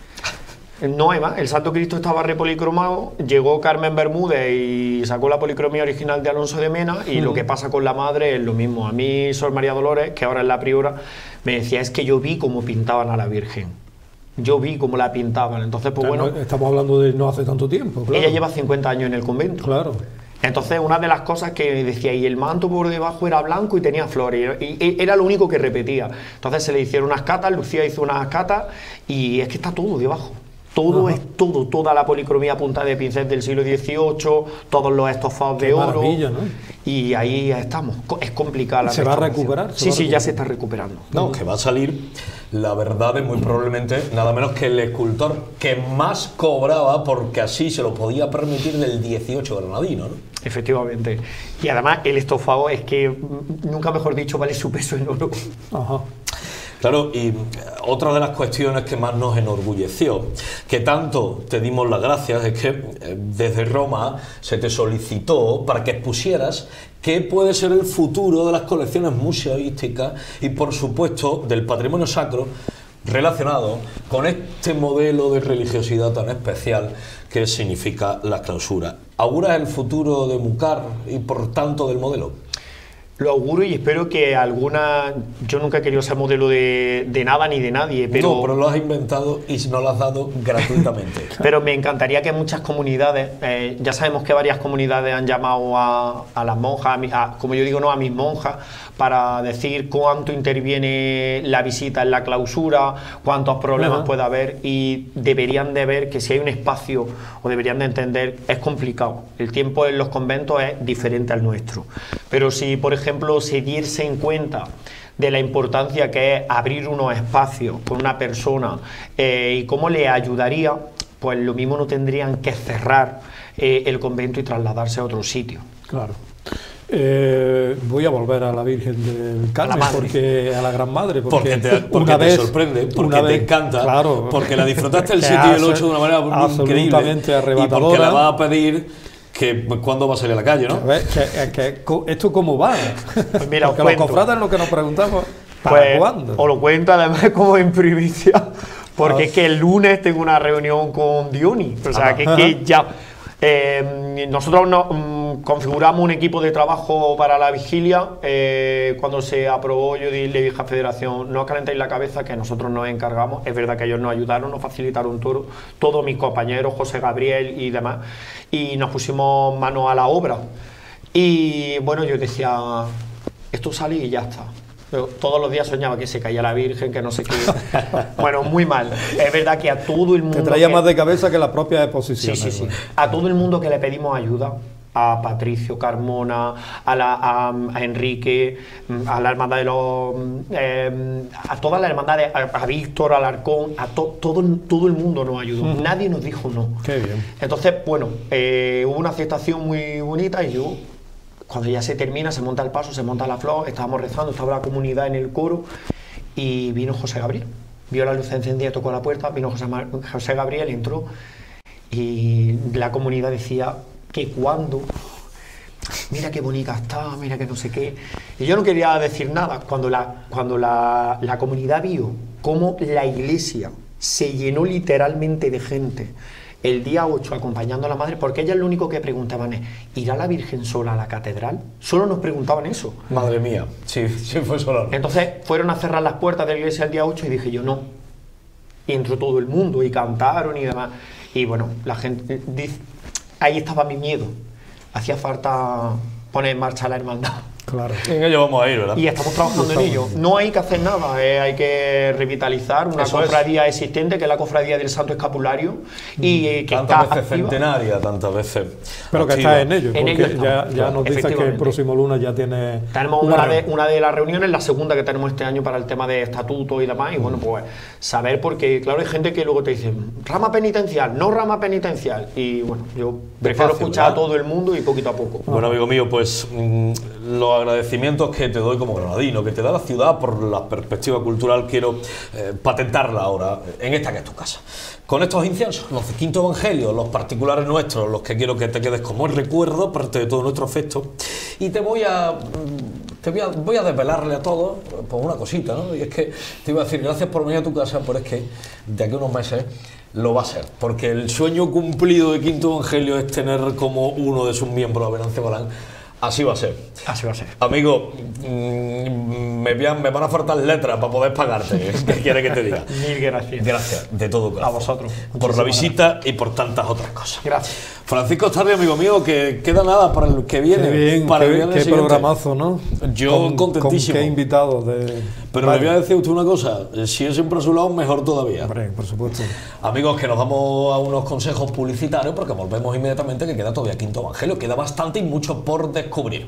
No hay más, el Santo Cristo estaba repolicromado, llegó Carmen Bermúdez y sacó la policromía original de Alonso de Mena y lo que pasa con la Madre es lo mismo. A mí, Sor María Dolores, que ahora es la priora, me decía, es que yo vi cómo pintaban a la Virgen. Yo vi cómo la pintaban, entonces pues bueno... Estamos hablando de no hace tanto tiempo, claro. Ella lleva 50 años en el convento. Claro. Entonces una de las cosas que decía, y el manto por debajo era blanco y tenía flores, y era lo único que repetía. Entonces se le hicieron unas catas, Lucía hizo unas catas, y es que está todo debajo. Todo es todo, toda la policromía punta de pincel del siglo XVIII, todos los estofados de oro. ¿No? Y ahí estamos. Es complicada la ¿Se va a recuperar? Sí, ya se está recuperando. No, que va a salir, la verdad es muy probablemente nada menos que el escultor que más cobraba, porque así se lo podía permitir, del 18 granadino, ¿no? Efectivamente. Y además el estofado es que, nunca mejor dicho, vale su peso en oro. Ajá. Claro, y otra de las cuestiones que más nos enorgulleció, que tanto te dimos las gracias, es que desde Roma se te solicitó para que expusieras qué puede ser el futuro de las colecciones museísticas y, por supuesto, del patrimonio sacro relacionado con este modelo de religiosidad tan especial que significa la clausura. ¿Auguras el futuro de Mucar y, por tanto, del modelo? Lo auguro y espero que alguna... Yo nunca he querido ser modelo de nada ni de nadie, pero... No, pero lo has inventado y nos lo has dado gratuitamente. Pero me encantaría que muchas comunidades... ya sabemos que varias comunidades han llamado a las monjas, como yo digo, no a mis monjas, para decir cuánto interviene la visita en la clausura, cuántos problemas puede haber, y deberían de ver que si hay un espacio, o deberían de entender, es complicado. El tiempo en los conventos es diferente al nuestro. Pero si, por ejemplo, se diese en cuenta de la importancia que es abrir unos espacios con una persona y cómo le ayudaría, pues lo mismo no tendrían que cerrar el convento y trasladarse a otro sitio. Claro. Voy a volver a la Virgen del Carmen, porque a la Gran Madre, porque te sorprende, porque te encanta, claro, porque la disfrutaste el 7 y el 8 de una manera absolutamente arrebatadora, y porque la vas a pedir que cuándo va a salir a la calle, ¿no? ¿Esto cómo va? Pues mira, porque los cofrades lo que nos preguntamos, ¿para pues, cuándo? Os lo cuento además como en primicia, porque es que el lunes tengo una reunión con Dioni, o sea, que ya... nosotros configuramos un equipo de trabajo para la vigilia. Cuando se aprobó, yo le dije a Federación, no os calentéis la cabeza, que nosotros nos encargamos. Es verdad que ellos nos ayudaron, nos facilitaron todo, todos mis compañeros, José Gabriel y demás, y nos pusimos manos a la obra. Y bueno, yo decía, esto sale y ya está. Pero todos los días soñaba que se caía la Virgen, que no sé qué. Bueno, muy mal. Es verdad que a todo el mundo... Te traía más de cabeza que las propias exposiciones. Sí. A todo el mundo que le pedimos ayuda, a Patricio Carmona, a Enrique, a la hermandad de los... a todas las hermandades, a Víctor, Alarcón, a todo el mundo nos ayudó. Nadie nos dijo no. Qué bien. Entonces, bueno, hubo una aceptación muy bonita y yo... Cuando ya se termina, se monta el paso, se monta la flor, estábamos rezando, estaba la comunidad en el coro y vino José Gabriel. Vio la luz encendida, tocó la puerta, vino José Gabriel, entró y la comunidad decía que cuando... Mira qué bonita está, mira que no sé qué. Y yo no quería decir nada. Cuando la comunidad vio cómo la iglesia se llenó literalmente de gente el día 8 acompañando a la Madre, porque ellas lo único que preguntaban es, ¿irá la Virgen sola a la catedral? Solo nos preguntaban eso. Madre mía, sí fue sola. Entonces fueron a cerrar las puertas de la iglesia el día 8 y dije yo no. Y entró todo el mundo y cantaron y demás. Y bueno, la gente dice, ahí estaba mi miedo. Hacía falta poner en marcha la hermandad. Claro. En ello vamos a ir, ¿verdad? Y estamos trabajando en ello. No hay que hacer nada, hay que revitalizar una cofradía existente, que es la cofradía del Santo Escapulario, y que tantas está veces activa. centenaria, tantas veces. Pero que activa. está en ello, porque ya nos dices que el próximo lunes ya tiene... Tenemos una de las reuniones, la segunda que tenemos este año para el tema de estatuto y demás, y bueno, pues saber, porque claro, hay gente que luego te dice, rama penitencial, no rama penitencial, y bueno, yo prefiero escuchar a todo el mundo y poquito a poco. Bueno, amigo mío, pues los agradecimientos que te doy como granadino, que te da la ciudad por la perspectiva cultural, quiero patentarla ahora, en esta que es tu casa. Con estos inciensos, los de Quinto Evangelio, los particulares nuestros, los que quiero que te quedes como el recuerdo, parte de todo nuestro afecto, y voy a desvelarle a todos pues una cosita, ¿no? Y es que te iba a decir, gracias por venir a tu casa, pero es que de aquí a unos meses lo va a ser, porque el sueño cumplido de Quinto Evangelio es tener como uno de sus miembros a Venancio Galán. Así va a ser. Así va a ser. Amigo, me van a faltar letras para poder pagarte. ¿Qué quieres que te diga? Mil gracias. Gracias, de todo corazón. A vosotros. Por la visita y por tantas otras cosas. Gracias. Francisco Starri, amigo mío, que queda nada para el que viene. Qué bien, para el qué programazo, ¿no? Yo contentísimo. Con qué invitados de... Pero le voy a decir a usted una cosa, si es siempre a su lado, mejor todavía. Hombre, por supuesto. Amigos, que nos vamos a unos consejos publicitarios porque volvemos inmediatamente, que queda todavía Quinto Evangelio, queda bastante y mucho por descubrir.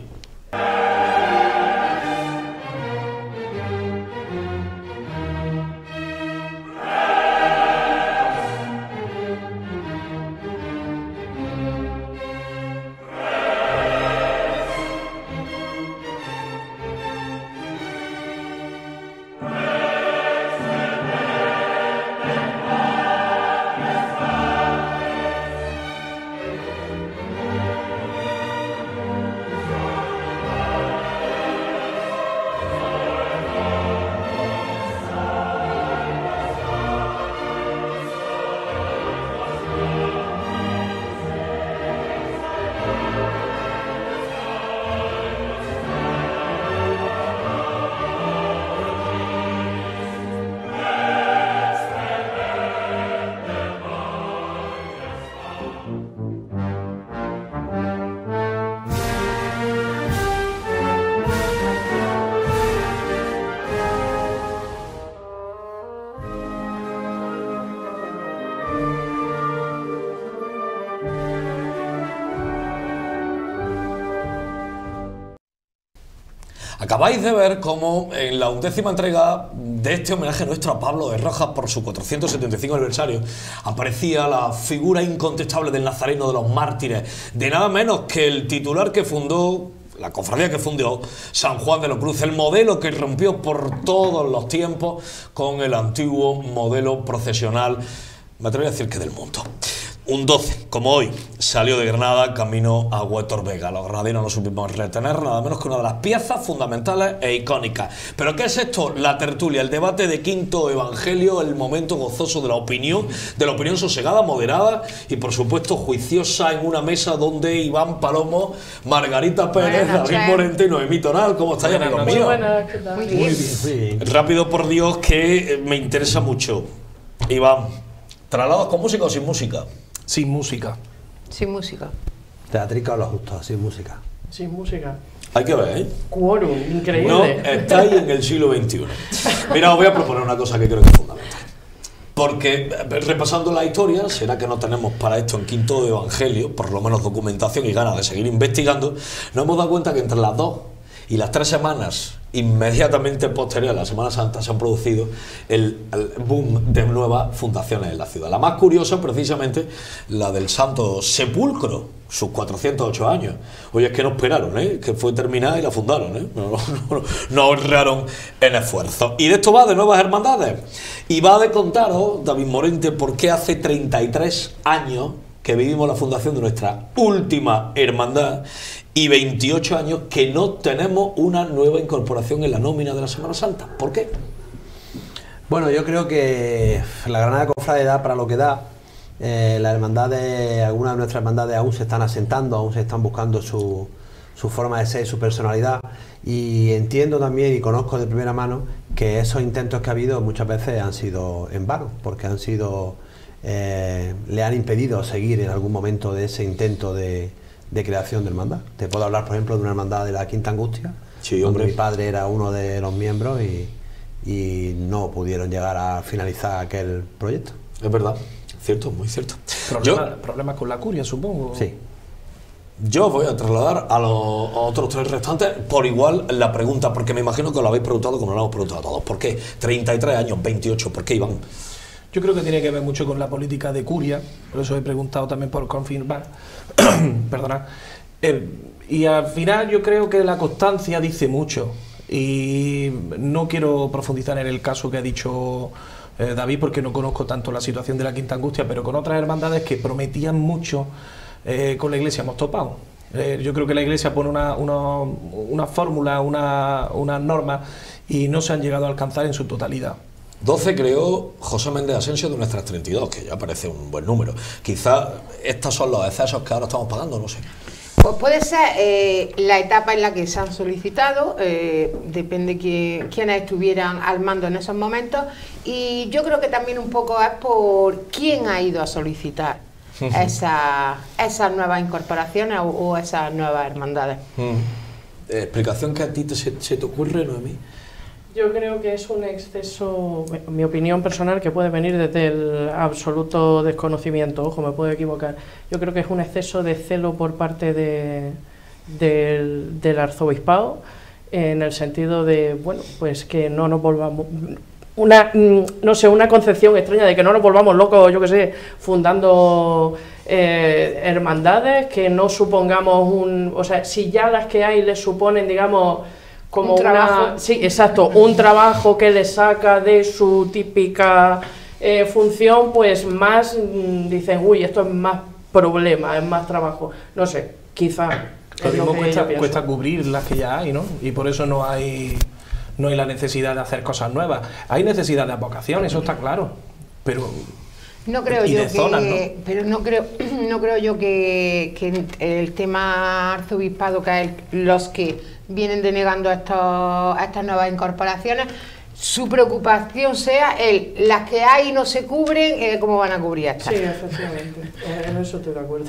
Acabáis de ver cómo en la 11ª entrega de este homenaje nuestro a Pablo de Rojas por su 475 aniversario aparecía la figura incontestable del Nazareno de los Mártires, de nada menos que el titular que fundó, la cofradía que fundó San Juan de los Cruces, el modelo que rompió por todos los tiempos con el antiguo modelo procesional, me atrevo a decir que del mundo. Un 12, como hoy, salió de Granada camino a Huétor Vega. Los granadinos no supimos retener nada menos que una de las piezas fundamentales e icónicas. ¿Pero qué es esto? La tertulia, el debate de Quinto Evangelio, el momento gozoso de la opinión sosegada, moderada y por supuesto juiciosa en una mesa donde Iván Palomo, Margarita Pérez, David Morente y Noemí Tonal. ¿Cómo estáis, amigos míos? Buenas, ¿qué tal? Muy bien. Rápido, por Dios, que me interesa mucho. Iván, ¿traslados con música o sin música? Sin música. Sin música. Teatrica o lo justo, sin música. Sin música. Hay que ver, ¿eh? Quórum, increíble. No estáis en el siglo XXI. Mira, os voy a proponer una cosa que creo que es fundamental. Porque, repasando la historia, será que no tenemos para esto en Quinto Evangelio, por lo menos documentación y ganas de seguir investigando, nos hemos dado cuenta que entre las 2 y las 3 semanas inmediatamente posterior a la Semana Santa se han producido el boom de nuevas fundaciones en la ciudad. La más curiosa, precisamente, la del Santo Sepulcro, sus 408 años. Oye, es que no esperaron, que fue terminada y la fundaron, no ahorraron en esfuerzo. Y de esto va de nuevas hermandades. Y va de contaros, David Morente, por qué hace 33 años que vivimos la fundación de nuestra última hermandad y 28 años que no tenemos una nueva incorporación en la nómina de la Semana Santa. ¿Por qué? Bueno, yo creo que la Granada Cofrade da para lo que da. Algunas de nuestras hermandades aún se están asentando, aún se están buscando su forma de ser, su personalidad, y entiendo también y conozco de primera mano que esos intentos que ha habido muchas veces han sido en vano, porque han sido le han impedido seguir en algún momento de ese intento de creación de hermandad. Te puedo hablar, por ejemplo, de una hermandad de la Quinta Angustia, sí, donde mi padre era uno de los miembros y no pudieron llegar a finalizar aquel proyecto. Es verdad, cierto, muy cierto. Problemas con la curia, supongo. Sí. Yo voy a trasladar a los otros 3 restantes por igual la pregunta, porque me imagino que lo habéis preguntado como lo hemos preguntado a todos. ¿Por qué 33 años, 28? ¿Por qué, Iván? Yo creo que tiene que ver mucho con la política de curia, por eso he preguntado también por confirmar, perdonad, Y al final yo creo que la constancia dice mucho. Y no quiero profundizar en el caso que ha dicho David, porque no conozco tanto la situación de la Quinta Angustia, pero con otras hermandades que prometían mucho, con la Iglesia hemos topado. Yo creo que la Iglesia pone una fórmula, una norma, y no se han llegado a alcanzar en su totalidad. 12 creó José Méndez Asensio de nuestras 32, que ya parece un buen número. Quizás estos son los excesos que ahora estamos pagando, no sé. Pues puede ser la etapa en la que se han solicitado, depende quiénes estuvieran al mando en esos momentos, y yo creo que también un poco es por quién ha ido a solicitar esas nuevas incorporaciones o esas nuevas hermandades. ¿Explicación que a ti se te ocurre, Noemí? Yo creo que es un exceso, en mi opinión personal, que puede venir desde el absoluto desconocimiento, ojo, me puedo equivocar. Yo creo que es un exceso de celo por parte del arzobispado, en el sentido de, bueno, pues que no nos volvamos... una concepción extraña de que no nos volvamos locos, yo que sé, fundando hermandades, que no supongamos o sea, si ya las que hay les suponen, digamos... como un trabajo. Sí, exacto, un trabajo que le saca de su típica función, pues más dicen, uy, esto es más problema, es más trabajo. No sé, quizá. Lo mismo cuesta cubrir las que ya hay, ¿no? Y por eso no hay la necesidad de hacer cosas nuevas. Hay necesidad de vocación, eso está claro, pero... No creo y yo de zonas, que, ¿no? pero no creo yo que el tema arzobispado, que es los que vienen denegando estas nuevas incorporaciones, su preocupación sea las que hay no se cubren, ¿cómo van a cubrir estas? Sí, efectivamente, en eso estoy de acuerdo.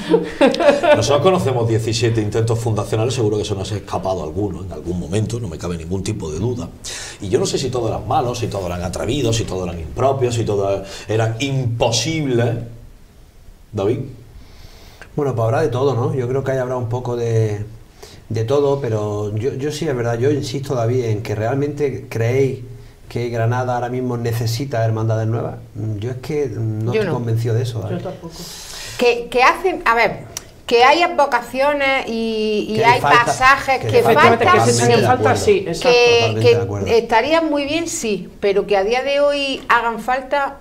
Nosotros conocemos 17 intentos fundacionales, seguro que se nos ha escapado alguno en algún momento, no me cabe ningún tipo de duda. Y yo no sé si todos eran malos, si todos eran atrevidos, si todos eran impropios, si todos eran imposibles. David. Bueno, pues habrá de todo, ¿no? Yo creo que ahí habrá un poco de todo, pero yo sí, es verdad, yo insisto, David, en que realmente creéis que Granada ahora mismo necesita hermandades nuevas. Yo es que no estoy convencido de eso. Yo tampoco. Que hacen, a ver, que hay vocaciones y hay pasajes que faltan, que se hacen falta, sí, exacto. Que estarían muy bien, sí, pero que a día de hoy hagan falta...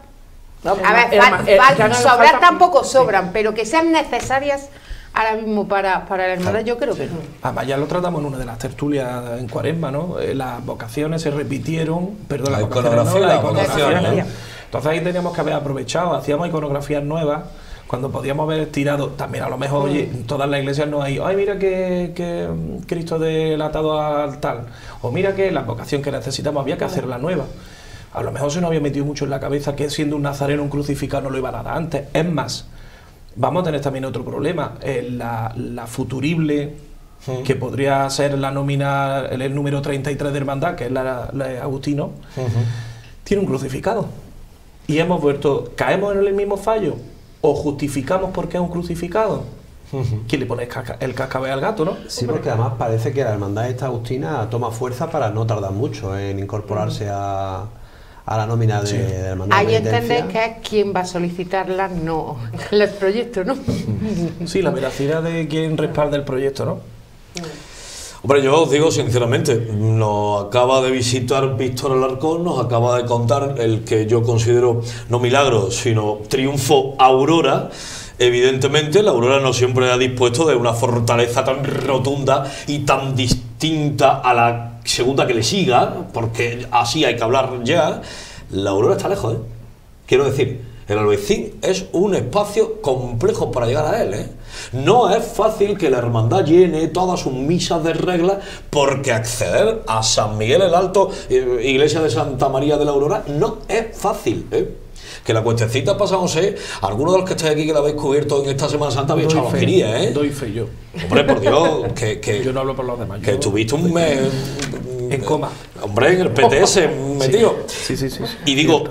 A ver, sobrar tampoco sobran, pero que sean necesarias ahora mismo para la hermandad, yo creo que no. Además, ya lo tratamos en una de las tertulias en Cuaresma, ¿no? Las vocaciones se repitieron, perdón, la iconografía. Entonces ahí teníamos que haber aprovechado, hacíamos iconografías nuevas, cuando podíamos haber tirado, también a lo mejor, oye, en todas las iglesias no hay, ay, mira que Cristo delatado al tal, o mira que la vocación que necesitamos había que hacerla nueva. A lo mejor se nos había metido mucho en la cabeza que siendo un nazareno, un crucificado no lo iban a dar antes. Es más, vamos a tener también otro problema. La futurible, que podría ser la nómina, el número 33 de hermandad, que es la Agustino, tiene un crucificado. Y hemos vuelto, ¿caemos en el mismo fallo? ¿O justificamos porque es un crucificado? ¿Quién le pone el cascabel al gato, no? Sí, porque además parece que la hermandad esta agustina toma fuerza para no tardar mucho en incorporarse a la nómina de hermandad. Ahí entendéis que es quien va a solicitarla, no el proyecto, ¿no? Sí, la veracidad de quien respalda el proyecto, ¿no? Hombre, yo os digo sinceramente, nos acaba de visitar Víctor Alarcón, nos acaba de contar el que yo considero no milagro, sino triunfo Aurora. Evidentemente, la Aurora no siempre ha dispuesto de una fortaleza tan rotunda y tan distinta a la segunda que le siga, porque así hay que hablar ya. La Aurora está lejos, ¿eh? Quiero decir, el Albaicín es un espacio complejo para llegar a él, ¿eh? No es fácil que la hermandad llene todas sus misas de regla, porque acceder a San Miguel el Alto, iglesia de Santa María de la Aurora, no es fácil, ¿eh? Que la cuestecita para San José, algunos de los que estáis aquí que la habéis cubierto en esta Semana Santa habéis echado lojería, ¿eh? Doy fe yo. Hombre, por Dios, que yo no hablo por los demás. Que estuviste un mes en coma. Hombre, en el PTS metido. Sí. Y digo,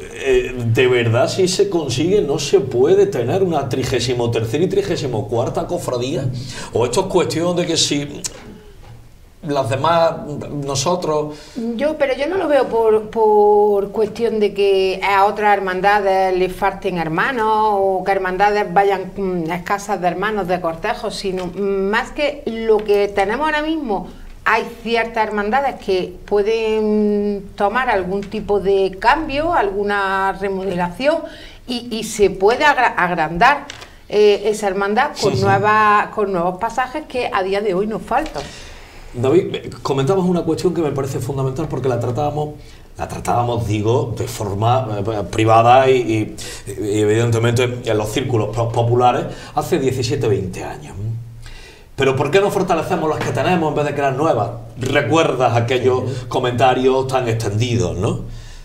de verdad, si se consigue, no se puede tener una 33ª y 34ª cofradía. O esto es cuestión de que si las demás, nosotros... Pero yo no lo veo por cuestión de que a otras hermandades les falten hermanos o que hermandades vayan escasas de hermanos de cortejos, sino más que lo que tenemos ahora mismo. Hay ciertas hermandades que pueden tomar algún tipo de cambio, alguna remodelación y se puede agrandar esa hermandad con nuevos pasajes que a día de hoy nos faltan. David, comentabas una cuestión que me parece fundamental porque la tratábamos, digo, de forma privada y evidentemente en los círculos populares hace 17, 20 años. Pero ¿por qué no fortalecemos las que tenemos en vez de crear nuevas? Recuerdas aquellos comentarios tan extendidos, ¿no?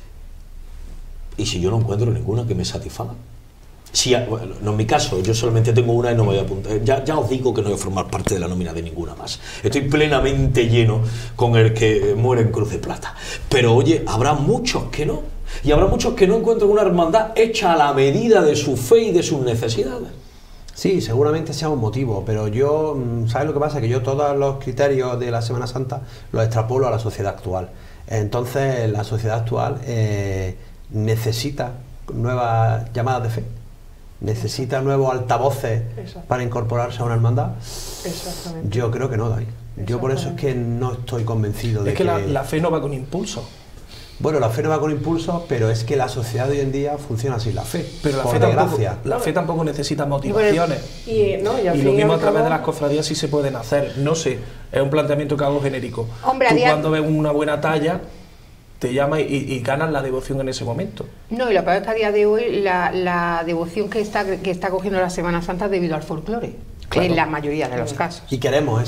Y si yo no encuentro ninguna que me satisfaga. Si, bueno, no en mi caso, yo solamente tengo una y no me voy a apuntar. Ya os digo que no voy a formar parte de la nómina de ninguna más. Estoy plenamente lleno con el que muere en Cruz de Plata. Pero oye, habrá muchos que no. Y habrá muchos que no encuentran una hermandad hecha a la medida de su fe y de sus necesidades. Sí, seguramente sea un motivo, pero yo, ¿sabes lo que pasa? Que yo todos los criterios de la Semana Santa los extrapolo a la sociedad actual. Entonces, la sociedad actual necesita nuevas llamadas de fe, necesita nuevos altavoces para incorporarse a una hermandad. Exactamente. Yo creo que no, David. Yo por eso es que no estoy convencido de que... la fe no va con impulso. Bueno, la fe no va con impulso, pero es que la sociedad de hoy en día funciona así, la fe. Pero la fe tampoco necesita motivaciones. Y lo mismo a través de las cofradías sí se pueden hacer. No sé, es un planteamiento que hago genérico. Hombre, tú cuando ves una buena talla, te llama y ganas la devoción en ese momento. No, y lo peor es que a día de hoy la devoción que está cogiendo la Semana Santa es debido al folclore. Claro. En la mayoría de los casos. Y queremos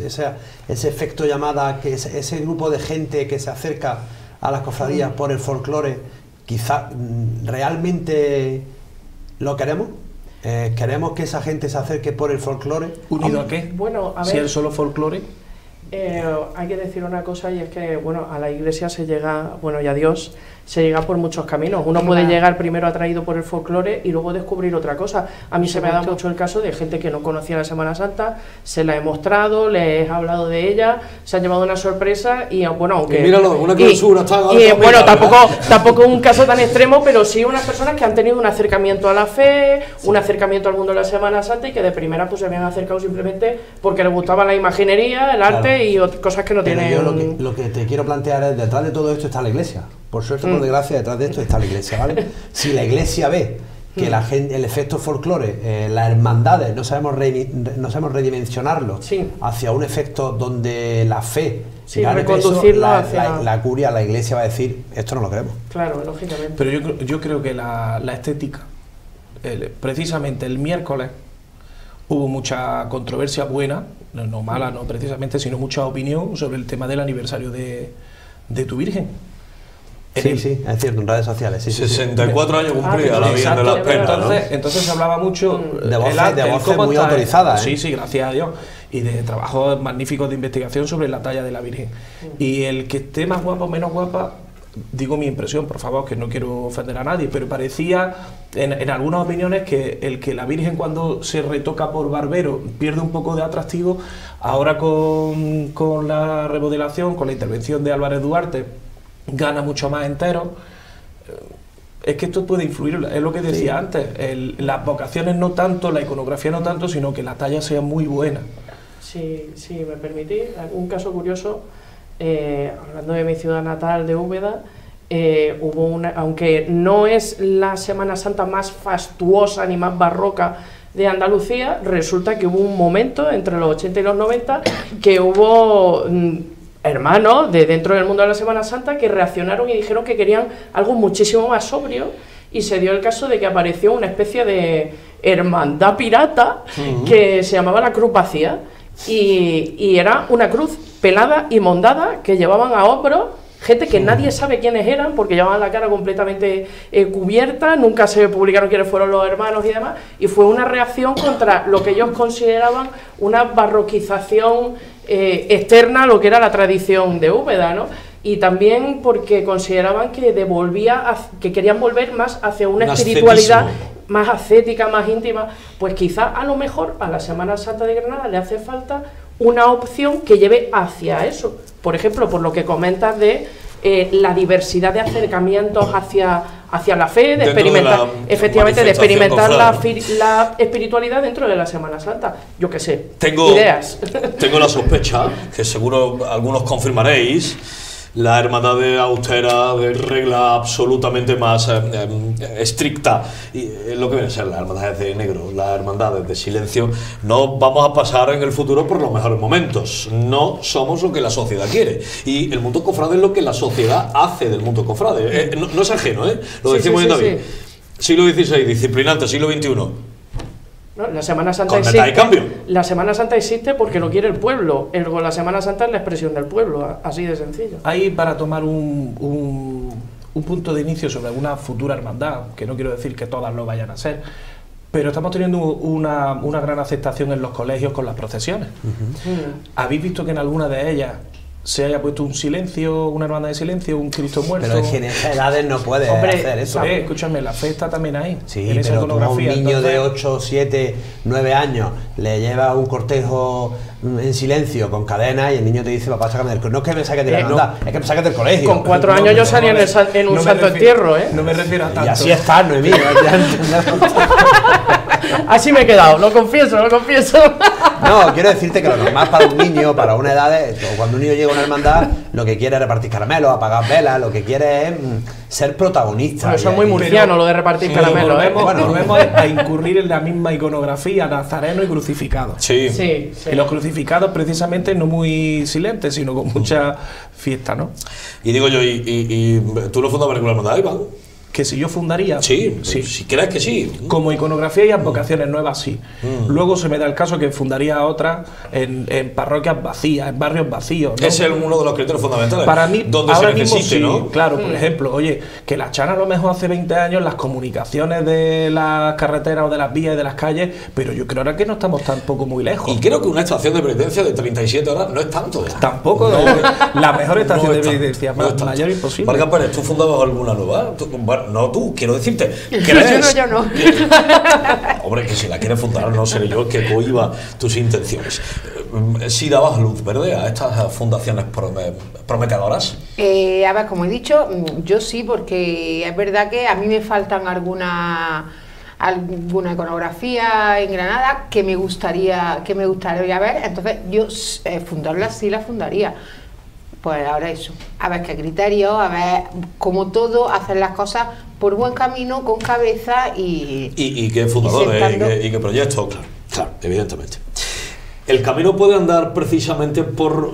ese efecto llamada, que ese grupo de gente que se acerca a las cofradías por el folclore, quizá realmente lo queremos. Queremos que esa gente se acerque por el folclore. ¿Unido a qué? Bueno, a ver, si es solo folclore. Hay que decir una cosa, y es que bueno, a la iglesia se llega, bueno, y a Dios se llega por muchos caminos. Uno puede llegar primero atraído por el folclore y luego descubrir otra cosa. A mí se me ha dado mucho el caso de gente que no conocía la Semana Santa, se la he mostrado, les he hablado de ella, se han llevado una sorpresa y bueno, aunque... Y míralo, una clausura está... bueno, tampoco un caso tan extremo, pero sí unas personas que han tenido un acercamiento a la fe, un acercamiento al mundo de la Semana Santa y que de primera pues se habían acercado simplemente porque les gustaba la imaginería, el arte y cosas que no tienen... Yo lo que te quiero plantear es, detrás de todo esto está la iglesia. Por suerte, por desgracia, detrás de esto está la iglesia, ¿vale? Si la iglesia ve que la gente, el efecto folclore, las hermandades, no sabemos redimensionarlo hacia un efecto donde la fe, reconducirlo hacia... la curia, la iglesia va a decir, esto no lo queremos. Claro, lógicamente. Pero yo creo que la estética, precisamente el miércoles, hubo mucha controversia buena, no mala, no precisamente, sino mucha opinión sobre el tema del aniversario de tu Virgen. Sí, es cierto, en redes sociales. 64 años cumplía la Virgen de las Penas, ¿no? Entonces se hablaba mucho de voces muy autorizadas. Sí, gracias a Dios. Y de trabajos magníficos de investigación sobre la talla de la Virgen. Y el que esté más guapa o menos guapa, digo mi impresión, por favor, que no quiero ofender a nadie, pero parecía en algunas opiniones que la Virgen cuando se retoca por barbero pierde un poco de atractivo. Ahora con la remodelación, con la intervención de Álvarez Duarte, gana mucho más entero. Es que esto puede influir, es lo que decía antes, las vocaciones no tanto, la iconografía no tanto, sino que la talla sea muy buena. Sí, me permitís, un caso curioso, hablando de mi ciudad natal de Úbeda, hubo aunque no es la Semana Santa más fastuosa ni más barroca de Andalucía, resulta que hubo un momento entre los 80 y los 90 que hubo hermanos de dentro del mundo de la Semana Santa que reaccionaron y dijeron que querían algo muchísimo más sobrio, y se dio el caso de que apareció una especie de hermandad pirata que se llamaba la Cruz Vacía, y era una cruz pelada y mondada que llevaban a hombros gente que nadie sabe quiénes eran porque llevaban la cara completamente cubierta, nunca se publicaron quiénes fueron los hermanos y demás, y fue una reacción contra lo que ellos consideraban una barroquización externa a lo que era la tradición de Úbeda, ¿no? Y también porque consideraban que que querían volver más hacia una espiritualidad más ascética, más íntima. Pues quizá a lo mejor a la Semana Santa de Granada le hace falta una opción que lleve hacia eso. Por ejemplo, por lo que comentas de la diversidad de acercamientos hacia la fe, de experimentar, efectivamente, de experimentar la espiritualidad dentro de la Semana Santa. Yo qué sé, ideas. Tengo la sospecha, que seguro algunos confirmaréis, la hermandad de austera, de regla absolutamente más estricta, y lo que viene a ser las hermandades de negro, las hermandades de silencio, no vamos a pasar en el futuro por los mejores momentos. No somos lo que la sociedad quiere. Y el mundo cofrade es lo que la sociedad hace del mundo cofrade. No es ajeno, lo decimos en David. Siglo XVI, disciplinante, siglo XXI. No, la Semana Santa existe. La Semana Santa existe porque lo quiere el pueblo. La Semana Santa es la expresión del pueblo, así de sencillo. Ahí, para tomar un punto de inicio sobre una futura hermandad, que no quiero decir que todas lo vayan a ser, pero estamos teniendo una gran aceptación en los colegios con las procesiones. ¿Habéis visto que en alguna de ellas se haya puesto un silencio, una hermandad de silencio, un Cristo muerto? Pero es que en esas edades no puedes hacer eso. Escúchame, la fe está también ahí. Sí, en esa iconografía. Un niño de 8, 7, 9 años le lleva un cortejo en silencio con cadena y el niño te dice: papá, sácame del colegio. No es que me saques de la hermandad, es que me saques del colegio. Con 4 años yo salí en un santo entierro, No me refiero a tanto. Y así está, Noemí. Así me he quedado, lo confieso. No, quiero decirte que lo normal para un niño, para una edad, cuando un niño llega a una hermandad, lo que quiere es repartir caramelos, apagar velas, lo que quiere es ser protagonista. Bueno, eso es muy murciano, lo de repartir caramelos, Volvemos a incurrir en la misma iconografía, nazareno y crucificado. Sí. Y los crucificados precisamente no muy silentes, sino con mucha fiesta, ¿no? Y digo yo, ¿y tú no fundas la hermandad, Iván? Que si yo fundaría... Sí, si crees que sí. Como iconografía y advocaciones nuevas, sí. Luego se me da el caso que fundaría otra en parroquias vacías, en barrios vacíos, ¿no? Ese es uno de los criterios fundamentales. Para mí, donde ahora se necesite, mismo sí, ¿no? Claro, por ejemplo, oye, que la Chana a lo mejor hace 20 años, las comunicaciones de las carreteras o de las vías y de las calles, pero yo creo ahora que no estamos tampoco muy lejos. Y creo que una estación de penitencia de 37 horas no es tanto. Tampoco, la mejor estación de penitencia, mayor imposible. Vargas Pérez, ¿tú fundabas alguna nueva? Bueno, no tú, quiero decirte, ¿crees? Yo no. Hombre, que si la quieres fundar, no seré yo el que cohiba tus intenciones. ¿Sí dabas luz verde a estas fundaciones prometedoras? A ver, como he dicho, yo sí, porque es verdad que a mí me faltan alguna iconografía en Granada que me gustaría ver. Entonces yo fundarla sí la fundaría. Pues ahora eso, a ver qué criterios, a ver, como todo, hacer las cosas por buen camino, con cabeza y qué fundadores y qué proyectos, claro, evidentemente. El camino puede andar precisamente por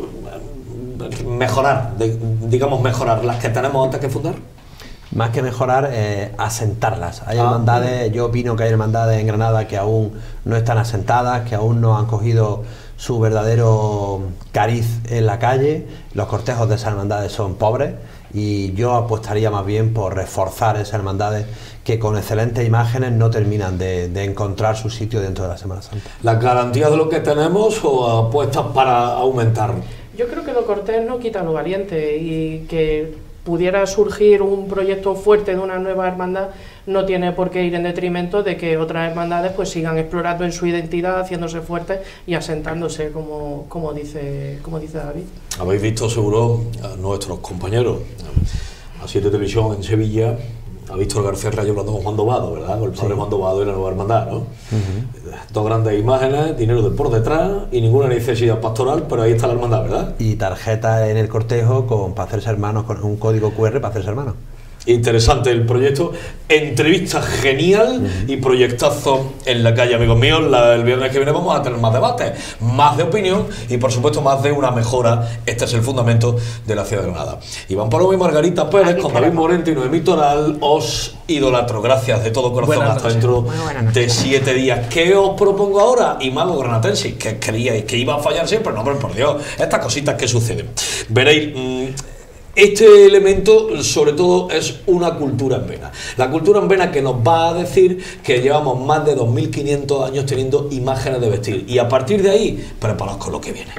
mejorar las que tenemos antes que fundar. Más que mejorar, asentarlas. Hay hermandades, yo opino que hay hermandades en Granada que aún no están asentadas, que aún no han cogido su verdadero cariz en la calle. Los cortejos de esas hermandades son pobres y yo apostaría más bien por reforzar esas hermandades que con excelentes imágenes no terminan de encontrar su sitio dentro de la Semana Santa. ¿Las garantías de lo que tenemos o apuestas para aumentar? Yo creo que lo cortés no quita lo valiente, y que pudiera surgir un proyecto fuerte de una nueva hermandad no tiene por qué ir en detrimento de que otras hermandades pues sigan explorando en su identidad, haciéndose fuertes y asentándose, como dice David. Habéis visto seguro a nuestros compañeros a 7 Televisión en Sevilla, a Víctor García Rayo hablando con Juan Dobado, ¿verdad? Con el padre Juan Dobado y la nueva hermandad, ¿no? Dos grandes imágenes, dinero de por detrás y ninguna necesidad pastoral, pero ahí está la hermandad, ¿verdad? Y tarjeta en el cortejo para hacerse hermanos, con un código QR para hacerse hermanos. Interesante el proyecto, entrevista genial y proyectazo en la calle, amigos míos. El viernes que viene vamos a tener más debates, más de opinión y por supuesto más de una mejora. Este es el fundamento de la ciudad de Granada. Iván Paloma y Margarita Pérez, con David Morente y Noemí Toral, os idolatro. Gracias de todo corazón. Hasta dentro de 7 días. ¿Qué os propongo ahora? Y mago granatense, que creíais que iba a fallar siempre. No, hombre, por Dios, estas cositas que suceden. Veréis. Este elemento, sobre todo, es una cultura en vena. La cultura en vena que nos va a decir que llevamos más de 2500 años teniendo imágenes de vestir. Y a partir de ahí, preparaos con lo que viene.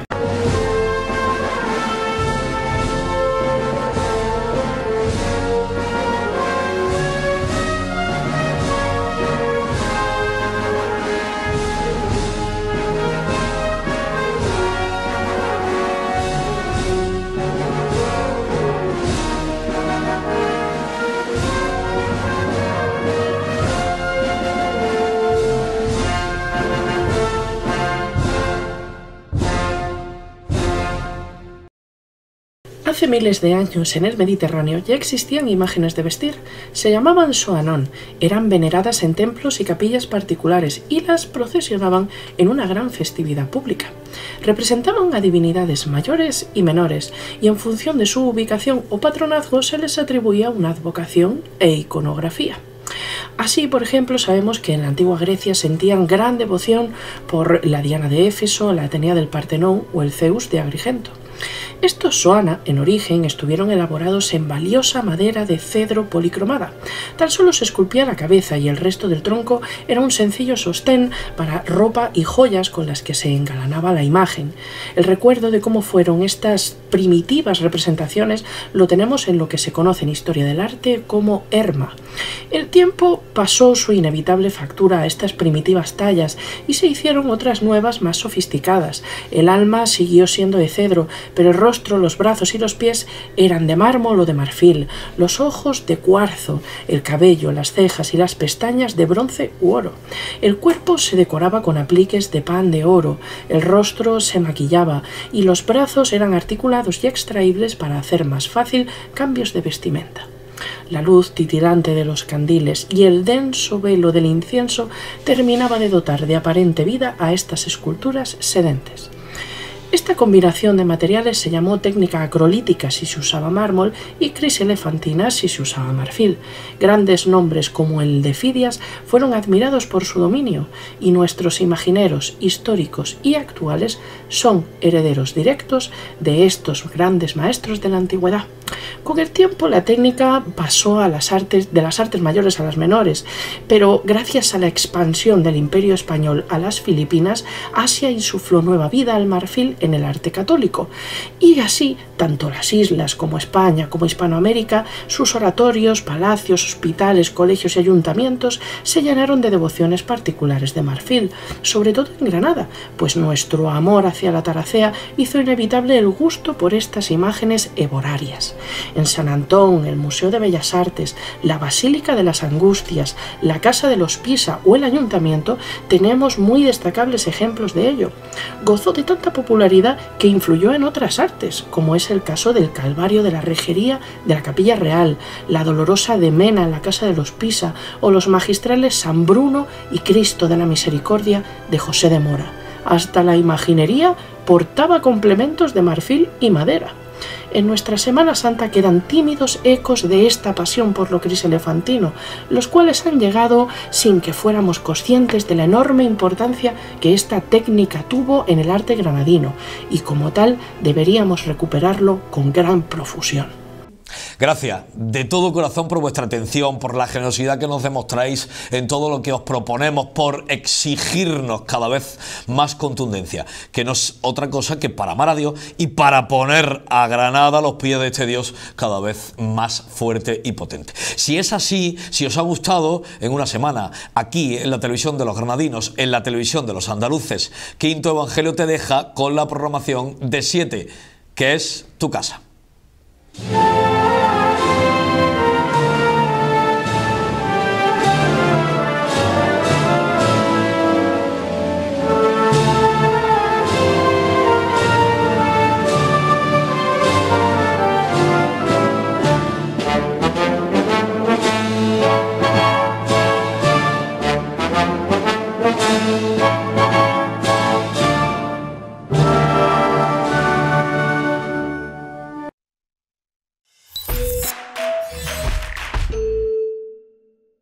Hace miles de años en el Mediterráneo ya existían imágenes de vestir. Se llamaban soanón, eran veneradas en templos y capillas particulares y las procesionaban en una gran festividad pública. Representaban a divinidades mayores y menores y en función de su ubicación o patronazgo se les atribuía una advocación e iconografía. Así, por ejemplo, sabemos que en la antigua Grecia sentían gran devoción por la Diana de Éfeso, la Atenea del Partenón o el Zeus de Agrigento. Estos soana, en origen, estuvieron elaborados en valiosa madera de cedro policromada. Tan solo se esculpía la cabeza y el resto del tronco era un sencillo sostén para ropa y joyas con las que se engalanaba la imagen. El recuerdo de cómo fueron estas primitivas representaciones lo tenemos en lo que se conoce en historia del arte como herma. El tiempo pasó su inevitable factura a estas primitivas tallas y se hicieron otras nuevas más sofisticadas. El alma siguió siendo de cedro, pero el rostro, los brazos y los pies eran de mármol o de marfil, los ojos de cuarzo, el cabello, las cejas y las pestañas de bronce u oro. El cuerpo se decoraba con apliques de pan de oro, el rostro se maquillaba y los brazos eran articulados y extraíbles para hacer más fácil cambios de vestimenta. La luz titilante de los candiles y el denso velo del incienso terminaba de dotar de aparente vida a estas esculturas sedentes. Esta combinación de materiales se llamó técnica acrolítica si se usaba mármol y criselefantina si se usaba marfil. Grandes nombres como el de Fidias fueron admirados por su dominio y nuestros imagineros históricos y actuales son herederos directos de estos grandes maestros de la antigüedad. Con el tiempo la técnica pasó de las artes mayores a las menores, pero gracias a la expansión del Imperio Español a las Filipinas, Asia insufló nueva vida al marfil en el arte católico, y así tanto las islas como España como Hispanoamérica, sus oratorios, palacios, hospitales, colegios y ayuntamientos se llenaron de devociones particulares de marfil, sobre todo en Granada, pues nuestro amor hacia la Taracea hizo inevitable el gusto por estas imágenes eborarias. En San Antón, el Museo de Bellas Artes, la Basílica de las Angustias, la Casa de los Pisa o el Ayuntamiento tenemos muy destacables ejemplos de ello. Gozó de tanta popularidad que influyó en otras artes, como es el caso del Calvario de la Rejería de la Capilla Real, la Dolorosa de Mena en la Casa de los Pisa o los magistrales San Bruno y Cristo de la Misericordia de José de Mora. Hasta la imaginería portaba complementos de marfil y madera. En nuestra Semana Santa quedan tímidos ecos de esta pasión por lo criselefantino, los cuales han llegado sin que fuéramos conscientes de la enorme importancia que esta técnica tuvo en el arte granadino, y como tal deberíamos recuperarlo con gran profusión. Gracias de todo corazón por vuestra atención, por la generosidad que nos demostráis en todo lo que os proponemos, por exigirnos cada vez más contundencia, que no es otra cosa que para amar a Dios y para poner a Granada a los pies de este Dios cada vez más fuerte y potente. Si es así, si os ha gustado, en una semana, aquí en la televisión de los granadinos, en la televisión de los andaluces, Quinto Evangelio te deja con la programación de 7, que es tu casa.